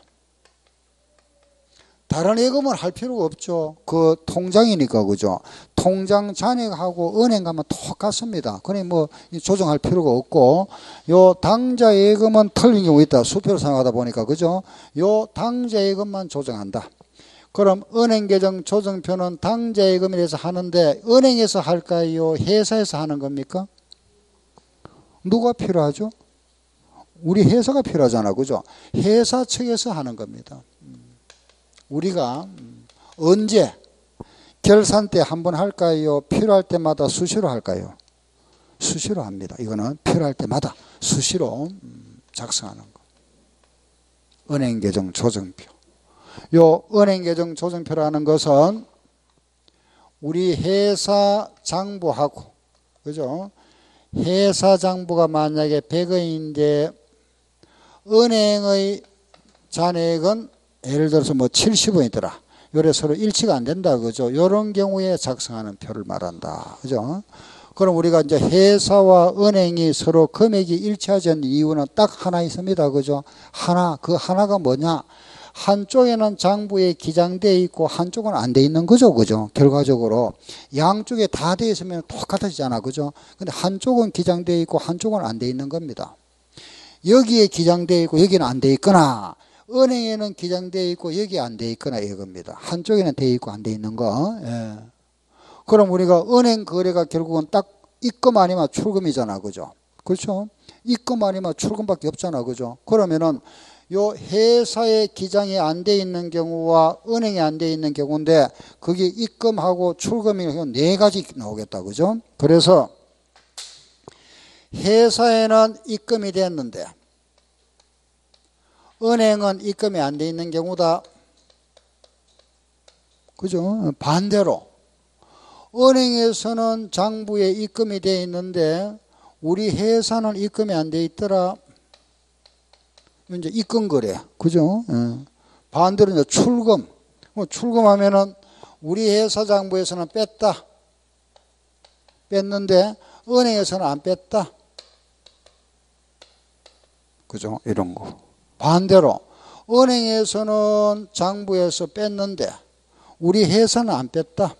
다른 예금은 할 필요가 없죠. 그 통장이니까. 그죠? 통장 잔액하고 은행 가면 똑같습니다. 그러니 뭐 조정할 필요가 없고, 요 당좌 예금은 틀린 경우 있다. 수표를 사용하다 보니까. 그죠? 요 당좌 예금만 조정한다. 그럼 은행 계정 조정표는 당좌 예금에 대해서 하는데 은행에서 할까요? 회사에서 하는 겁니까? 누가 필요하죠? 우리 회사가 필요하잖아. 그죠? 회사 측에서 하는 겁니다. 우리가 언제 결산 때 한번 할까요? 필요할 때마다 수시로 할까요? 수시로 합니다. 이거는 필요할 때마다 수시로 작성하는 거. 은행 계정 조정표. 요 은행 계정 조정표라는 것은 우리 회사 장부하고, 그죠? 회사 장부가 만약에 백 원인데 은행의 잔액은 예를 들어서 뭐 칠십 원이더라. 요래 서로 일치가 안 된다. 그죠? 요런 경우에 작성하는 표를 말한다. 그죠? 그럼 우리가 이제 회사와 은행이 서로 금액이 일치하지 않는 이유는 딱 하나 있습니다. 그죠? 하나. 그 하나가 뭐냐? 한쪽에는 장부에 기장되어 있고 한쪽은 안 돼 있는 거죠. 그죠? 결과적으로. 양쪽에 다 돼 있으면 똑같아지잖아. 그죠? 근데 한쪽은 기장되어 있고 한쪽은 안 돼 있는 겁니다. 여기에 기장되어 있고 여기는 안 돼 있거나, 은행에는 기장되어 있고 여기 안 돼 있거나 이겁니다. 한쪽에는 돼 있고 안 돼 있는 거. 예. 그럼 우리가 은행 거래가 결국은 딱 입금 아니면 출금이잖아. 그죠? 그렇죠? 입금 아니면 출금밖에 없잖아. 그죠? 그러면은 요 회사에 기장이 안 돼 있는 경우와 은행에 안 돼 있는 경우인데 그게 입금하고 출금이 네 가지 나오겠다. 그죠? 그래서 회사에는 입금이 됐는데 은행은 입금이 안 돼 있는 경우다. 그죠? 반대로 은행에서는 장부에 입금이 돼 있는데 우리 회사는 입금이 안 돼 있더라. 이제 입금 거래. 그죠? 예. 반대로 이제 출금. 뭐 출금하면은 우리 회사 장부에서는 뺐다. 뺐는데 은행에서는 안 뺐다. 그죠? 이런 거. 반대로 은행에서는 장부에서 뺐는데 우리 회사는 안 뺐다.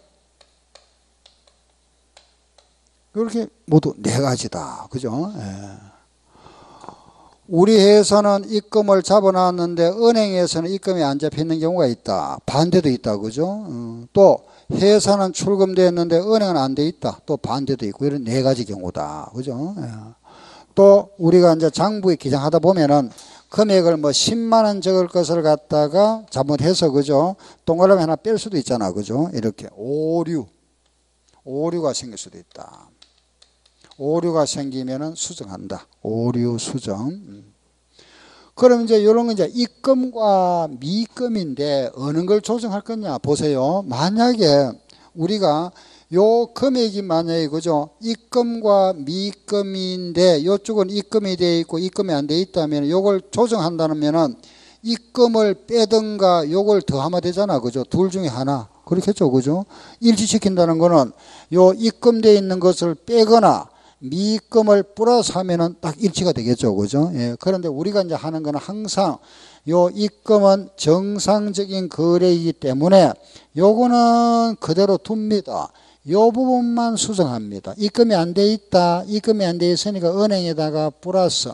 이렇게 모두 네 가지다. 그죠? 예. 우리 회사는 입금을 잡아놨는데 은행에서는 입금이 안 잡히는 경우가 있다. 반대도 있다. 그죠? 어, 또 회사는 출금됐는데 은행은 안 돼 있다. 또 반대도 있고 이런 네 가지 경우다. 그죠? 예. 또 우리가 이제 장부에 기장하다 보면은 금액을 뭐 십만 원 적을 것을 갖다가 잘못해서, 그죠? 동그라미 하나 뺄 수도 있잖아. 그죠? 이렇게 오류. 오류가 생길 수도 있다. 오류가 생기면은 수정한다. 오류 수정. 그럼 이제 이런 건 이제 입금과 미입금인데 어느 걸 조정할 거냐 보세요. 만약에 우리가 요 금액이 만약에, 그죠? 입금과 미입금인데 이쪽은 입금이 돼 있고 입금이 안 돼 있다면 요걸 조정한다면은 입금을 빼든가 요걸 더하면 되잖아. 그죠? 둘 중에 하나. 그렇겠죠. 그죠? 일치시킨다는 거는 요 입금되어 있는 것을 빼거나 미입금을 플러스 하면은 딱 일치가 되겠죠. 그죠? 예. 그런데 우리가 이제 하는 거는 항상 요 입금은 정상적인 거래이기 때문에 요거는 그대로 둡니다. 요 부분만 수정합니다. 입금이 안 돼 있다. 입금이 안 돼 있으니까 은행에다가 플러스.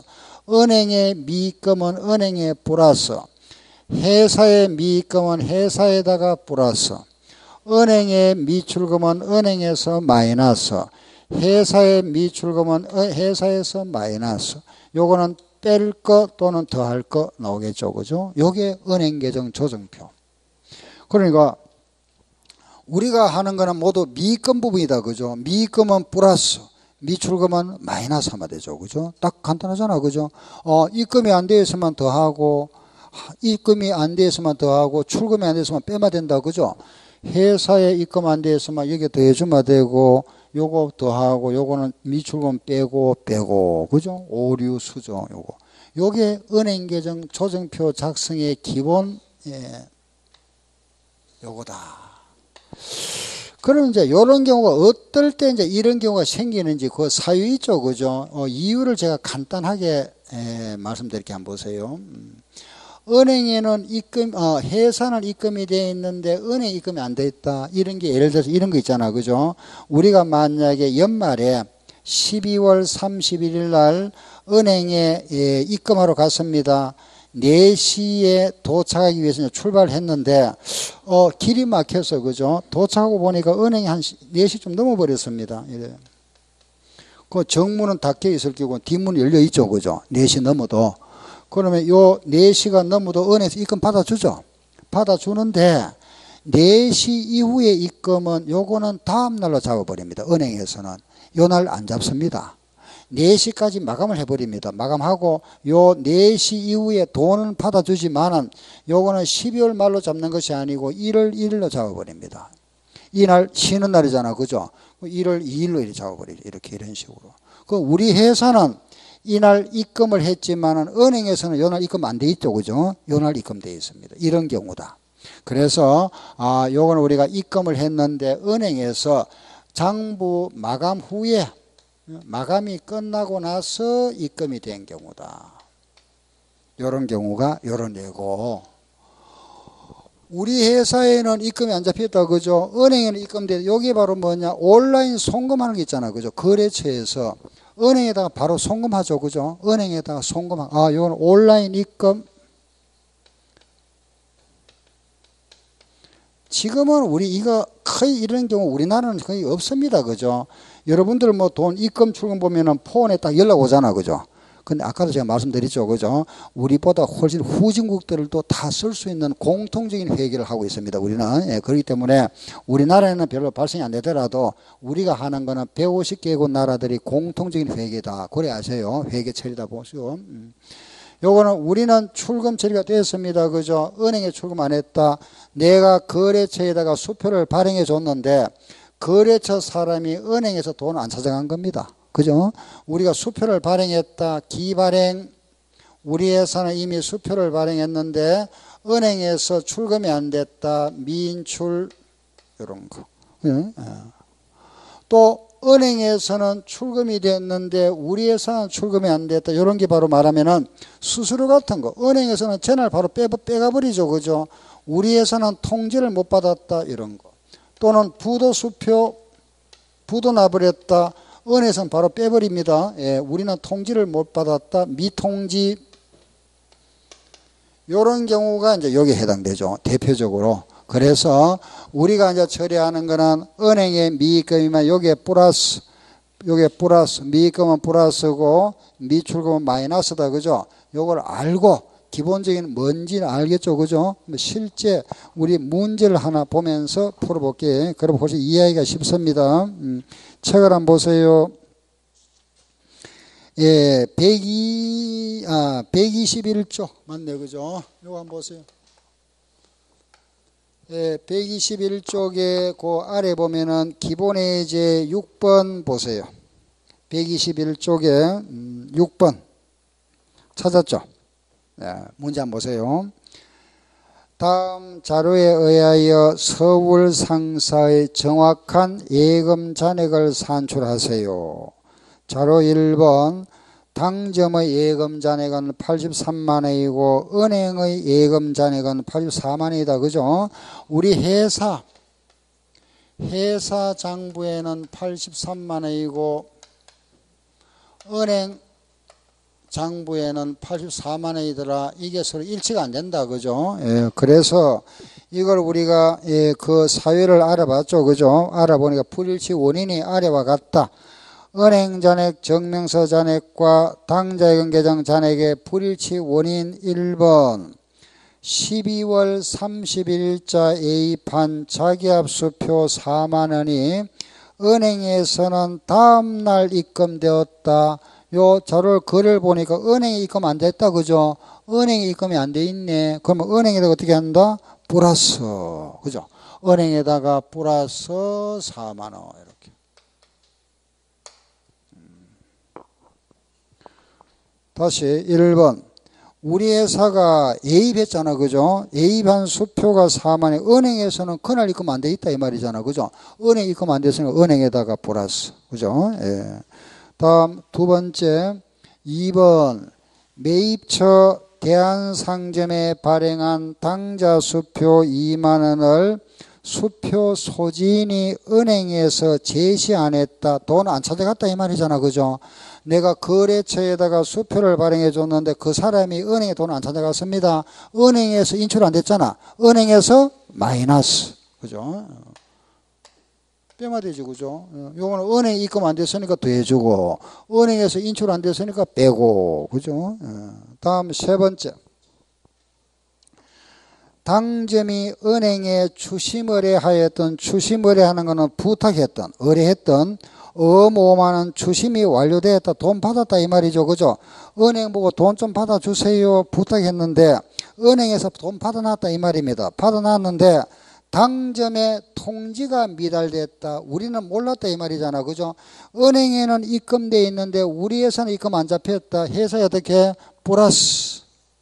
은행의 미입금은 은행에 플러스, 회사의 미입금은 회사에다가 플러스, 은행의 미출금은 은행에서 마이너스, 회사의 미출금은 회사에서 마이너스. 요거는 뺄 거 또는 더할 거 나오겠죠. 그죠? 요게 은행계정 조정표. 그러니까 우리가 하는 거는 모두 미입금 부분이다. 그죠? 미입금은 플러스, 미출금은 마이너스 하면 되죠. 그죠? 딱 간단하잖아. 그죠? 어, 입금이 안 되어 있으면 더하고, 입금이 안 되어 있으면 더하고, 출금이 안 되어 있으면 빼면 된다. 그죠? 회사에 입금 안 되어 있으면 여기 더해주면 되고, 요거 더하고, 요거는 미출금 빼고, 빼고. 그죠? 오류 수정, 요거. 요게 은행계정 조정표 작성의 기본, 예, 요거다. 그럼 이제 이런 경우가 어떨 때 이제 이런 경우가 생기는지 그 사유 있죠. 그죠? 어, 이유를 제가 간단하게 에, 말씀드릴게요. 한번 보세요. 음. 은행에는 입금, 어, 회사는 입금이 되어 있는데 은행 입금이 안 돼 있다. 이런 게 예를 들어서 이런 거 있잖아. 그죠? 우리가 만약에 연말에 십이월 삼십일일 날 은행에 예, 입금하러 갔습니다. 네 시에 도착하기 위해서 출발했는데 어, 길이 막혀서 그죠? 도착하고 보니까 은행이 한 네 시쯤 넘어버렸습니다. 이래. 그 정문은 닫혀 있을 경우 뒷문이 열려 있죠. 그죠? 네 시 넘어도. 그러면 요 네 시가 넘어도 은행에서 입금 받아주죠. 받아주는데 네 시 이후에 입금은 요거는 다음 날로 잡아버립니다. 은행에서는. 요 날 안 잡습니다. 네 시까지 마감을 해버립니다. 마감하고 요 네 시 이후에 돈은 받아주지만은 요거는 십이월 말로 잡는 것이 아니고 일월 일일로 잡아버립니다. 이날 쉬는 날이잖아. 그죠? 일월 이일로 이렇게 잡아버리죠. 이렇게 이런 식으로. 그 우리 회사는 이날 입금을 했지만은 은행에서는 요날 입금 안 돼 있죠. 그죠? 요날 입금돼 있습니다. 이런 경우다. 그래서 아, 요거는 우리가 입금을 했는데 은행에서 장부 마감 후에 마감이 끝나고 나서 입금이 된 경우다. 이런 경우가 요런 예고. 우리 회사에는 입금이 안 잡혔다. 그죠? 은행에는 입금돼. 여기 바로 뭐냐? 온라인 송금하는 게 있잖아. 그죠? 거래처에서 은행에다가 바로 송금하죠. 그죠? 은행에다가 송금. 아, 이건 온라인 입금. 지금은 우리 이거 거의 이런 경우 우리나라는 거의 없습니다. 그죠? 여러분들 뭐 돈 입금 출금 보면은 폰에 딱 연락 오잖아. 그죠? 근데 아까도 제가 말씀드렸죠. 그죠? 우리보다 훨씬 후진국들도 다 쓸 수 있는 공통적인 회계를 하고 있습니다. 우리는. 예, 그렇기 때문에 우리나라에는 별로 발생이 안 되더라도 우리가 하는 거는 백오십 개국 나라들이 공통적인 회계다. 그래 아세요? 회계 처리다 보시오. 음. 요거는 우리는 출금 처리가 됐습니다. 그죠? 은행에 출금 안 했다. 내가 거래처에다가 수표를 발행해 줬는데 거래처 사람이 은행에서 돈을 안 찾아간 겁니다. 그죠? 우리가 수표를 발행했다. 기발행. 우리 회사는 이미 수표를 발행했는데 은행에서 출금이 안 됐다. 미인출. 이런 거. 네? 또 은행에서는 출금이 됐는데 우리 회사는 출금이 안 됐다. 이런 게 바로 말하면은 수수료 같은 거. 은행에서는 전화를 바로 빼, 빼가버리죠. 그죠? 우리 회사는 통지를 못 받았다. 이런 거. 또는 부도수표, 부도 나버렸다. 은행에서는 바로 빼버립니다. 예, 우리는 통지를 못 받았다. 미통지. 이런 경우가 이제 여기에 해당되죠. 대표적으로. 그래서 우리가 이제 처리하는 거는 은행의 미입금이면 여기에 플러스, 여기에 플러스, 미입금은 플러스고 미출금은 마이너스다. 그죠? 요걸 알고 기본적인 뭔지는 알겠죠. 그죠? 실제 우리 문제를 하나 보면서 풀어볼게요. 그럼 훨씬 이해하기가 쉽습니다. 음, 책을 한번 보세요. 예, 백이, 아, 백이십일 쪽. 맞네. 그죠? 요거 한번 보세요. 예, 백이십일 쪽에 그 아래 보면은 기본의 제 육 번 보세요. 백이십일 쪽에 음, 육 번 찾았죠? 예, 문제 한번 보세요. 다음 자료에 의하여 서울 상사의 정확한 예금 잔액을 산출하세요. 자료 일 번 당점의 예금 잔액은 팔십삼만 원이고 은행의 예금 잔액은 팔십사만 원이다. 그죠? 우리 회사 회사 장부에는 팔십삼만 원이고 은행 장부에는 팔십사만 원이더라. 이게 서로 일치가 안 된다. 그죠? 예, 그래서 이걸 우리가 예, 그 사유를 알아봤죠. 그죠? 알아보니까 불일치 원인이 아래와 같다. 은행 잔액, 증명서 잔액과 당자예금 계정 잔액의 불일치 원인 일 번 십이월 삼십일자 A판 자기합수표 사만 원이 은행에서는 다음날 입금되었다. 요 자료를 글을 보니까 은행에 입금 안 됐다. 그죠? 은행에 입금이 안 돼 있네. 그러면 은행에다가 어떻게 한다? 플러스. 그죠? 은행에다가 플러스 사만 원. 이렇게. 다시 일 번. 우리 회사가 A했잖아. 그죠? A반 수표가 사만 원. 은행에서는 그날 입금 안 돼 있다. 이 말이잖아. 그죠? 은행 입금 안 됐으니까 은행에다가 플러스. 그죠? 예. 다음 두 번째 이 번 매입처 대한상점에 발행한 당자 수표 이만 원을 수표 소지인이 은행에서 제시 안 했다. 돈 안 찾아갔다 이 말이잖아. 그죠? 내가 거래처에다가 수표를 발행해 줬는데 그 사람이 은행에 돈 안 찾아갔습니다. 은행에서 인출 안 됐잖아. 은행에서 마이너스. 그죠? 빼면 되지. 그죠? 요거는 은행에 입금 안 됐으니까 더해주고 은행에서 인출 안 됐으니까 빼고. 그죠? 다음 세 번째. 당점이 은행에 추심 의뢰하였던, 추심 의뢰하는 거는 부탁했던, 의뢰했던 음 오만 원 추심이 완료되었다. 돈 받았다 이 말이죠. 그죠? 은행 보고 돈 좀 받아주세요 부탁했는데 은행에서 돈 받아놨다 이 말입니다. 받아놨는데 당점의 통지가 미달됐다. 우리는 몰랐다 이 말이잖아. 그죠? 은행에는 입금돼 있는데 우리 회사는 입금 안 잡혔다. 회사에 어떻게? 플러스.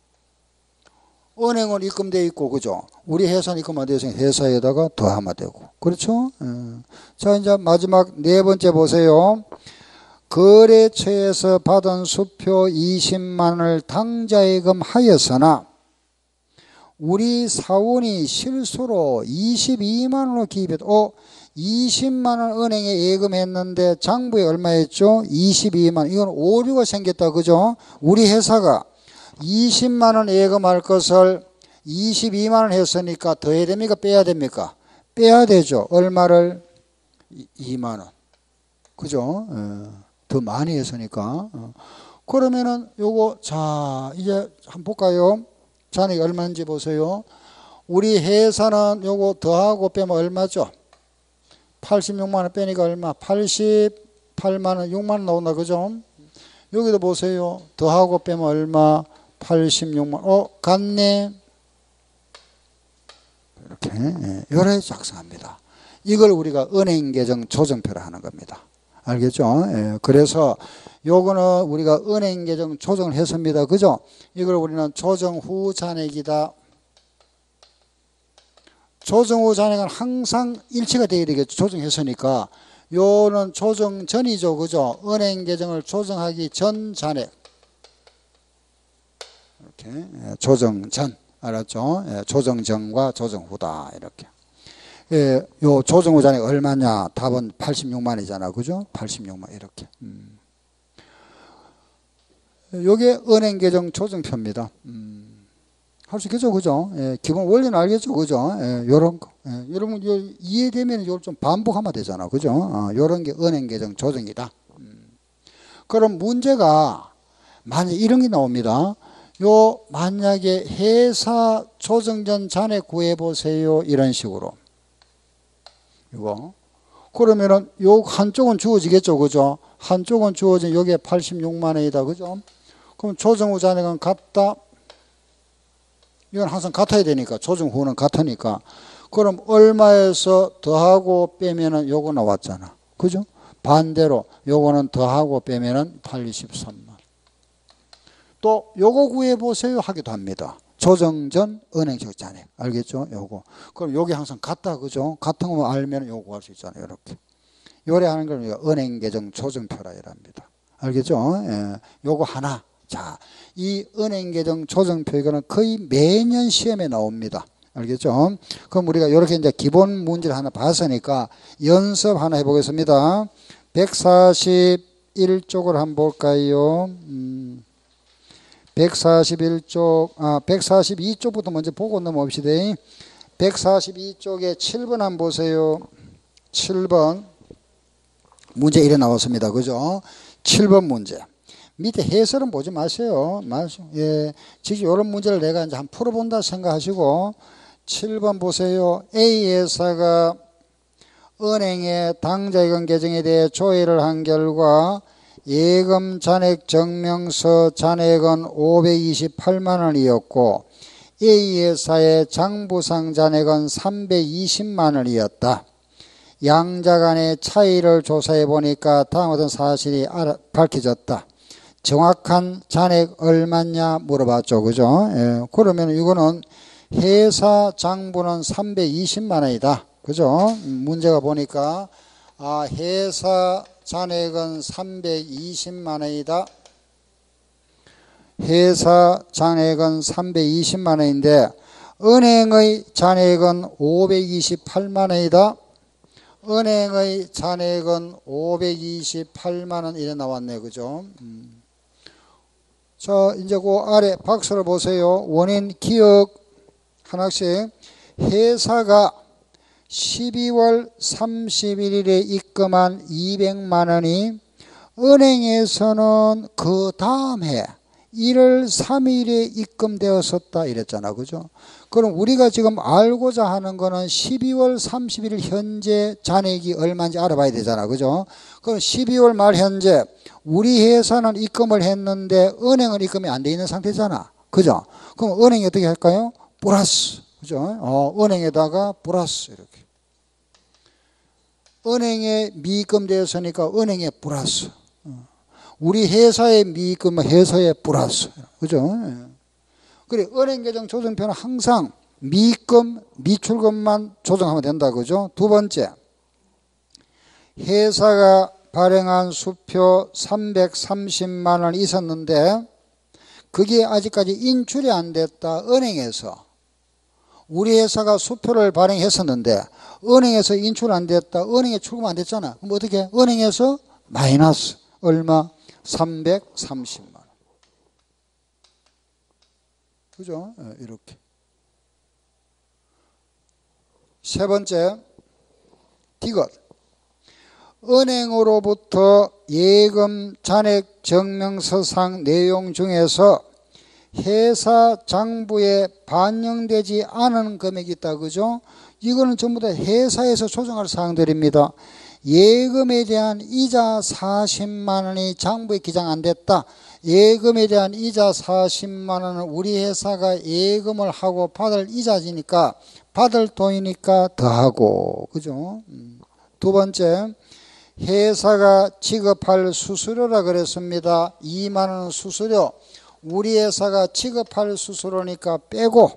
은행은 입금돼 있고, 그죠? 우리 회사는 입금 안 되어서 회사에다가 더하면 되고. 그렇죠? 예. 자, 이제 마지막 네 번째 보세요. 거래처에서 받은 수표 이십만 원을 당자예금 하였으나 우리 사원이 실수로 이십이만 원으로 기입했다. 어, 이십만 원 은행에 예금했는데 장부에 얼마 했죠? 이십이만 원. 이건 오류가 생겼다. 그죠? 우리 회사가 이십만 원 예금할 것을 이십이만 원 했으니까 더 해야 됩니까? 빼야 됩니까? 빼야 되죠. 얼마를? 이만 원. 그죠? 예. 더 많이 했으니까. 어. 그러면은 요거, 자, 이제 한번 볼까요? 잔액이 얼마인지 보세요. 우리 회사는 요거 더하고 빼면 얼마죠? 팔십육만 원 빼니까 얼마? 팔십팔만 원, 육만 원 나온다. 그죠? 여기도 보세요. 더하고 빼면 얼마? 팔십육만 원. 어, 같네. 이렇게 여러 개 작성합니다. 이걸 우리가 은행 계정 조정표로 하는 겁니다. 알겠죠? 예, 그래서 요거는 우리가 은행 계정 조정을 했습니다. 그죠? 이걸 우리는 조정 후 잔액이다. 조정 후 잔액은 항상 일치가 되어야 되겠죠. 조정했으니까. 요는 조정 전이죠. 그죠? 은행 계정을 조정하기 전 잔액. 이렇게 조정 전. 알았죠? 예, 조정 전과 조정 후다. 이렇게. 예, 요 조정 후 잔액 얼마냐? 답은 팔십육만 원이잖아. 그죠? 팔십육만 원 이렇게. 음. 요게 은행 계정 조정표입니다. 음. 할 수 있겠죠? 그죠? 예, 기본 원리는 알겠죠? 그죠? 예, 요런 거. 예, 여러분, 요, 이해되면 이걸 좀 반복하면 되잖아. 그죠? 어, 요런 게 은행 계정 조정이다. 음. 그럼 문제가 만약 이런 게 나옵니다. 요, 만약에 회사 조정 전 잔액 구해보세요. 이런 식으로. 이거. 그러면은 요 한쪽은 주어지겠죠. 그죠? 한쪽은 주어진 요게 팔십육만 원이다. 그죠? 그럼 조정 후 잔액은 같다. 이건 항상 같아야 되니까. 조정 후는 같으니까. 그럼 얼마에서 더하고 빼면은 요거 나왔잖아. 그죠? 반대로 요거는 더하고 빼면은 팔십삼만. 또 요거 구해보세요 하기도 합니다. 조정 전 은행적 잔액. 알겠죠? 요거. 그럼 요게 항상 같다. 그죠? 같은 거 알면 요거 할 수 있잖아요. 이렇게. 요래하는 걸 우리가 은행 계정 조정표라 이랍니다. 알겠죠? 예. 요거 하나. 자, 이 은행 계정 조정표 이거는 거의 매년 시험에 나옵니다. 알겠죠? 그럼 우리가 이렇게 이제 기본 문제를 하나 봤으니까 연습 하나 해보겠습니다. 백사십일 쪽을 한번 볼까요? 음. 백사십일 쪽, 아, 백사십이 쪽부터 먼저 보고 넘어옵시다. 백사십이 쪽에 칠 번 한번 보세요. 칠 번. 문제 이래 나왔습니다. 그죠? 칠 번 문제. 밑에 해설은 보지 마세요. 마세요. 예. 지금 이런 문제를 내가 이제 한번 풀어본다 생각하시고, 칠 번 보세요. A 회사가 은행의 당좌예금 계정에 대해 조회를 한 결과 예금 잔액 증명서 잔액은 오백이십팔만 원이었고 A 회사의 장부상 잔액은 삼백이십만 원이었다. 양자 간의 차이를 조사해 보니까 다음 같은 사실이 알아, 밝혀졌다. 정확한 잔액 얼마냐 물어봤죠. 그죠? 예, 그러면 이거는 회사 장부는 삼백이십만 원이다. 그죠? 문제가 보니까 아, 회사 잔액은 삼백이십만 원이다. 회사 잔액은 삼백이십만 원인데 은행의 잔액은 오백이십팔만 원이다. 은행의 잔액은 오백이십팔만 원 이래 나왔네. 그죠? 음. 자, 이제 그 아래 박스를 보세요. 원인 기억 하나씩. 회사가 십이월 삼십일일에 입금한 이백만 원이 은행에서는 그 다음 해 일월 삼일에 입금되었었다 이랬잖아. 그죠? 그럼 우리가 지금 알고자 하는 거는 십이월 삼십일 현재 잔액이 얼마인지 알아봐야 되잖아. 그죠? 그럼 십이월 말 현재 우리 회사는 입금을 했는데 은행은 입금이 안 돼 있는 상태잖아. 그죠? 그럼 은행이 어떻게 할까요? 플러스. 그죠? 어, 은행에다가 플러스 이렇게. 은행에 미입금되었으니까 은행에 플러스. 우리 회사에 미입금, 회사에 플러스. 그죠? 그래, 은행 계정 조정표는 항상 미입금, 미출금만 조정하면 된다. 그죠? 두 번째. 회사가 발행한 수표 삼백삼십만 원 있었는데 그게 아직까지 인출이 안 됐다. 은행에서. 우리 회사가 수표를 발행했었는데 은행에서 인출 안 됐다. 은행에 출금 안 됐잖아. 그럼 어떻게 해? 은행에서 마이너스. 얼마? 삼백삼십만 원. 그죠? 이렇게. 세 번째. 디귿. 은행으로부터 예금 잔액 증명서상 내용 중에서 회사 장부에 반영되지 않은 금액이 있다. 그죠? 이거는 전부 다 회사에서 조정할 사항들입니다. 예금에 대한 이자 사십만 원이 장부에 기장 안 됐다. 예금에 대한 이자 사십만 원은 우리 회사가 예금을 하고 받을 이자지니까 받을 돈이니까 더하고. 그죠? 두 번째. 회사가 지급할 수수료라 그랬습니다. 이만 원 수수료. 우리 회사가 지급할 수수료니까 빼고.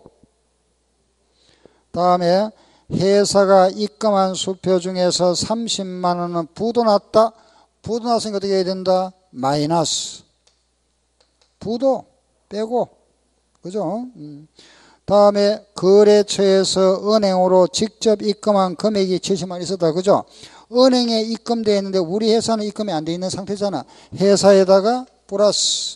다음에 회사가 입금한 수표 중에서 삼십만 원은 부도났다. 부도났으니까 어떻게 해야 된다? 마이너스. 부도 빼고. 그죠? 음. 다음에 거래처에서 은행으로 직접 입금한 금액이 칠십만 원 있었다. 그죠? 은행에 입금되어 있는데 우리 회사는 입금이 안 돼 있는 상태잖아. 회사에다가 플러스.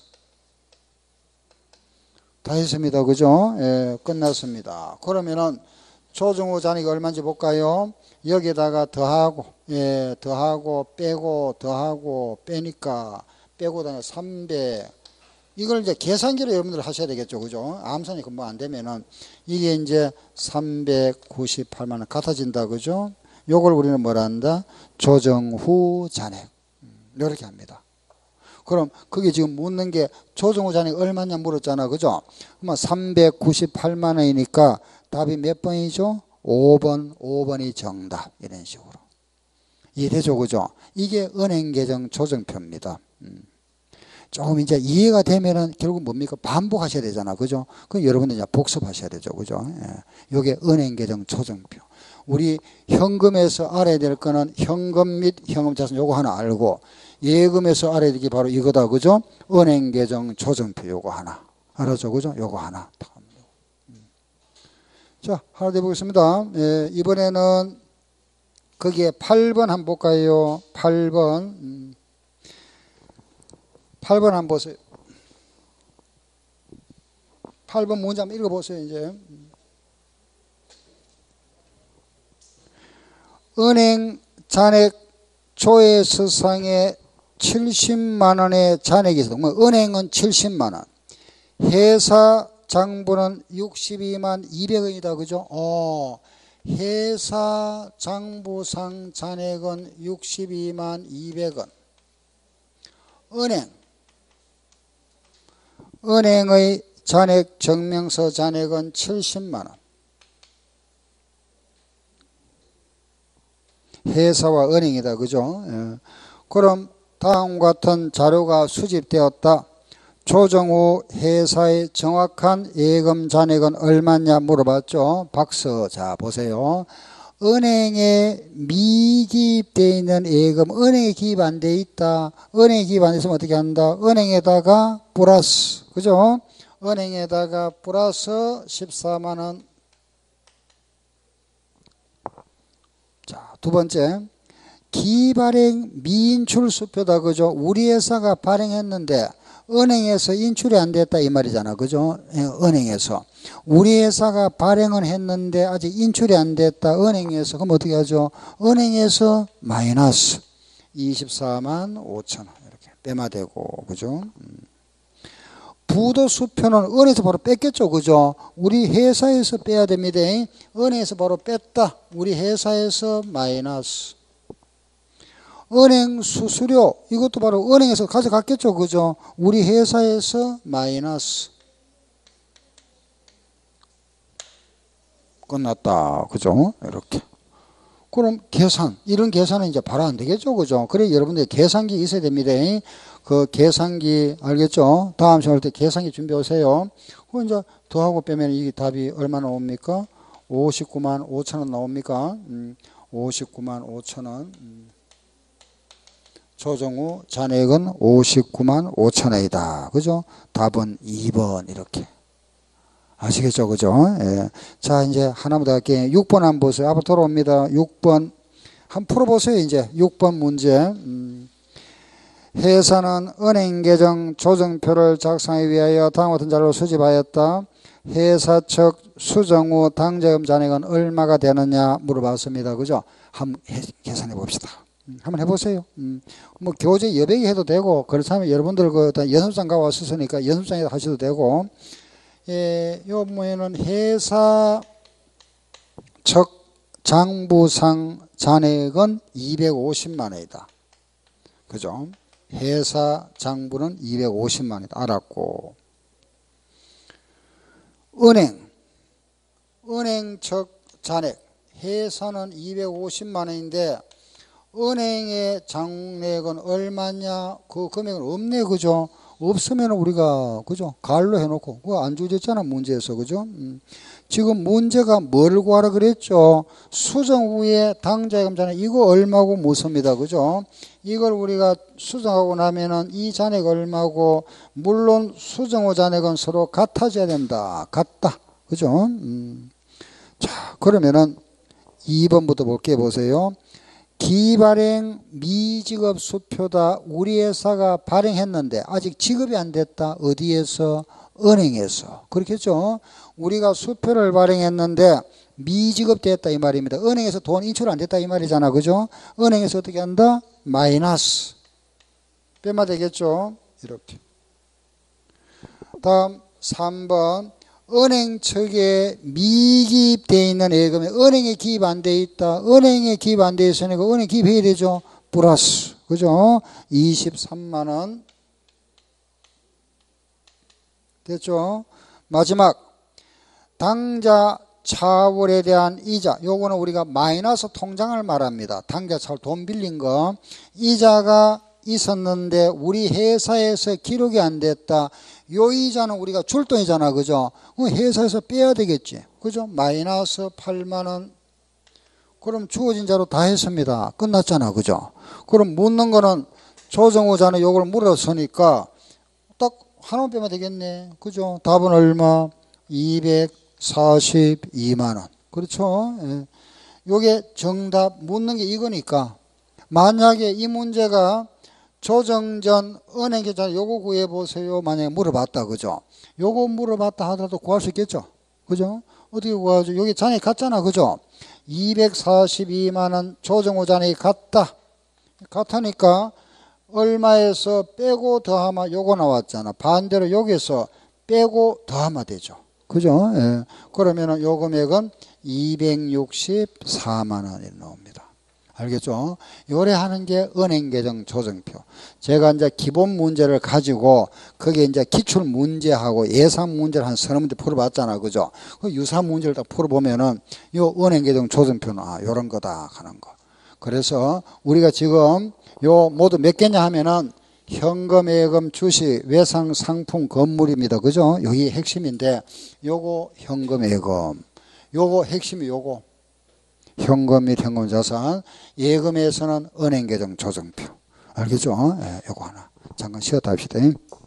다 했습니다. 그죠? 예, 끝났습니다. 그러면은 조정 후 잔액이 얼마인지 볼까요? 여기다가 더하고, 예, 더하고, 빼고, 더하고, 빼니까, 빼고 다니 삼백. 이걸 이제 계산기로 여러분들 하셔야 되겠죠. 그죠? 암산이 금방 안 되면은 이게 이제 삼백구십팔만 원 같아진다. 그죠? 요걸 우리는 뭐라 한다? 조정 후 잔액. 이렇게 합니다. 그럼 그게 지금 묻는 게 조정 후 잔액 얼마냐 물었잖아. 그죠? 그러면 삼백구십팔만 원이니까 답이 몇 번이죠? 오 번, 오 번이 정답. 이런 식으로. 이해되죠? 그죠? 이게 은행계정 조정표입니다. 음. 조금 이제 이해가 되면은 결국 뭡니까? 반복하셔야 되잖아. 그죠? 그럼 여러분들 이제 복습하셔야 되죠. 그죠? 예. 요게 은행계정 조정표. 우리 현금에서 알아야 될 거는 현금 및 현금자산 요거 하나 알고 예금에서 알아야 될 게 바로 이거다. 그죠? 은행계정 조정표 요거 하나. 알았죠? 그죠? 요거 하나. 자, 하나 더 보겠습니다. 예, 이번에는 거기에 팔 번 한번 볼까요? 팔 번. 음. 팔 번 한번 보세요. 팔 번 문제 한번 읽어보세요. 이제 은행 잔액 조회수상에 칠십만 원의 잔액이 있어. 은행은 칠십만 원, 회사 장부는 육십이만 이백 원이다. 그죠? 어, 회사 장부상 잔액은 육십이만 이백 원. 은행, 은행의 잔액 증명서 잔액은 칠십만 원. 회사와 은행이다. 그죠? 예. 그럼 다음과 같은 자료가 수집되었다. 조정우 회사의 정확한 예금 잔액은 얼마냐 물어봤죠. 박스. 자, 보세요. 은행에 미기입되어 있는 예금, 은행에 기입 안 돼 있다. 은행에 기입 안 됐으면 어떻게 한다? 은행에다가 플러스. 그죠? 은행에다가 플러스 십사만 원. 자, 두 번째. 기발행 미인출 수표다. 그죠? 우리 회사가 발행했는데 은행에서 인출이 안 됐다 이 말이잖아. 그죠? 은행에서. 우리 회사가 발행은 했는데 아직 인출이 안 됐다. 은행에서. 그럼 어떻게 하죠? 은행에서 마이너스 이십사만 오천 원 이렇게 빼마되고. 그죠? 부도 수표는 은행에서 바로 뺐겠죠. 그죠? 우리 회사에서 빼야 됩니다. 은행에서 바로 뺐다. 우리 회사에서 마이너스. 은행 수수료 이것도 바로 은행에서 가져갔겠죠. 그죠? 우리 회사에서 마이너스. 끝났다. 그죠? 이렇게. 그럼 계산. 이런 계산은 이제 바로 안 되겠죠. 그죠? 그래 여러분들 계산기 있어야 됩니다. 그 계산기 알겠죠? 다음 시간 할 때 계산기 준비해 오세요. 그 이제 더하고 빼면 이 답이 얼마 나옵니까? 오십구만 오천 원 나옵니까? 음, 오십구만 오천 원. 음. 조정우 잔액은 오십구만 오천 원이다. 그죠? 답은 이 번 이렇게. 아시겠죠? 그죠? 예. 자, 이제 하나만 더 할게요. 육 번 한번 보세요. 앞으로 돌아옵니다. 육 번. 한번 풀어보세요. 이제 육 번 문제. 음. 회사는 은행 계정 조정표를 작성하기 위하여 다음과 같은 자료를 수집하였다. 회사 측 수정 후 당자금 잔액은 얼마가 되느냐 물어봤습니다. 그죠? 한번 계산해 봅시다. 한번 해보세요. 음, 뭐 교재 여백이 해도 되고 그렇다면 여러분들 그 연습장 가고 왔으니까 연습장에서 하셔도 되고. 예, 요 뭐에는 회사 측 장부상 잔액은 이백오십만 원이다. 그죠? 회사 장부는 이백오십만 원이다. 알았고. 은행, 은행 측 잔액, 회사는 이백오십만 원인데 은행의 장액은 얼마냐? 그 금액은 없네. 그죠? 없으면 우리가, 그죠? 갈로 해놓고, 그거 안 주어졌잖아, 문제에서. 그죠? 음. 지금 문제가 뭘 구하라 그랬죠? 수정 후에 당자금 잔액, 이거 얼마고 묻습니다. 그죠? 이걸 우리가 수정하고 나면은 이 잔액 얼마고, 물론 수정 후 잔액은 서로 같아져야 된다. 같다. 그죠? 음. 자, 그러면은 이 번부터 볼게요. 보세요. 기발행 미지급 수표다. 우리 회사가 발행했는데 아직 지급이 안 됐다. 어디에서? 은행에서. 그렇겠죠? 우리가 수표를 발행했는데 미지급됐다 이 말입니다. 은행에서 돈 인출 안 됐다 이 말이잖아. 그죠? 은행에서 어떻게 한다? 마이너스. 빼면 되겠죠? 이렇게. 다음 삼 번. 은행 측에 미기입되어 있는 예금에 은행에 기입 안 돼 있다. 은행에 기입 안 돼 있으니까 은행 기입해야 되죠. 플러스. 그죠? 이십삼만 원. 됐죠? 마지막. 당자 차월에 대한 이자. 요거는 우리가 마이너스 통장을 말합니다. 당자 차월 돈 빌린 거. 이자가 있었는데 우리 회사에서 기록이 안 됐다. 요 이자는 우리가 줄 돈이잖아. 그죠? 회사에서 빼야 되겠지. 그죠? 마이너스 팔만 원. 그럼 주어진 자로 다 했습니다. 끝났잖아. 그죠? 그럼 묻는 거는 조정우 자는 요걸 물었으니까 딱 하나만 빼면 되겠네. 그죠? 답은 얼마? 이백사십이만 원. 그렇죠? 예. 요게 정답 묻는 게 이거니까 만약에 이 문제가 조정전 은행계좌 요거 구해보세요. 만약에 물어봤다. 그죠? 요거 물어봤다 하더라도 구할 수 있겠죠? 그죠? 어떻게 구하죠? 여기 잔액 같잖아. 그죠? 이백사십이만 원 조정후 잔액이 같다. 같으니까 얼마에서 빼고 더하면 요거 나왔잖아. 반대로 여기서 빼고 더하면 되죠. 그죠? 예. 그러면은 요 금액은 이백육십사만 원이 나옵니다. 알겠죠? 요래하는 게 은행계정 조정표. 제가 이제 기본 문제를 가지고 거기에 이제 기출 문제하고 예상 문제를 한 서너 문제 풀어봤잖아. 그죠? 그 유사 문제를 딱 풀어보면은 요 은행계정 조정표는 아, 요런 거다 하는 거. 그래서 우리가 지금 요 모두 몇 개냐 하면은 현금, 예금, 주식, 외상, 상품, 건물입니다. 그죠? 여기 핵심인데 요거 현금, 예금. 요거 핵심이 요거. 현금 및 현금 자산, 예금에서는 은행계정 조정표. 알겠죠? 예, 요거 하나. 잠깐 쉬었다 합시다.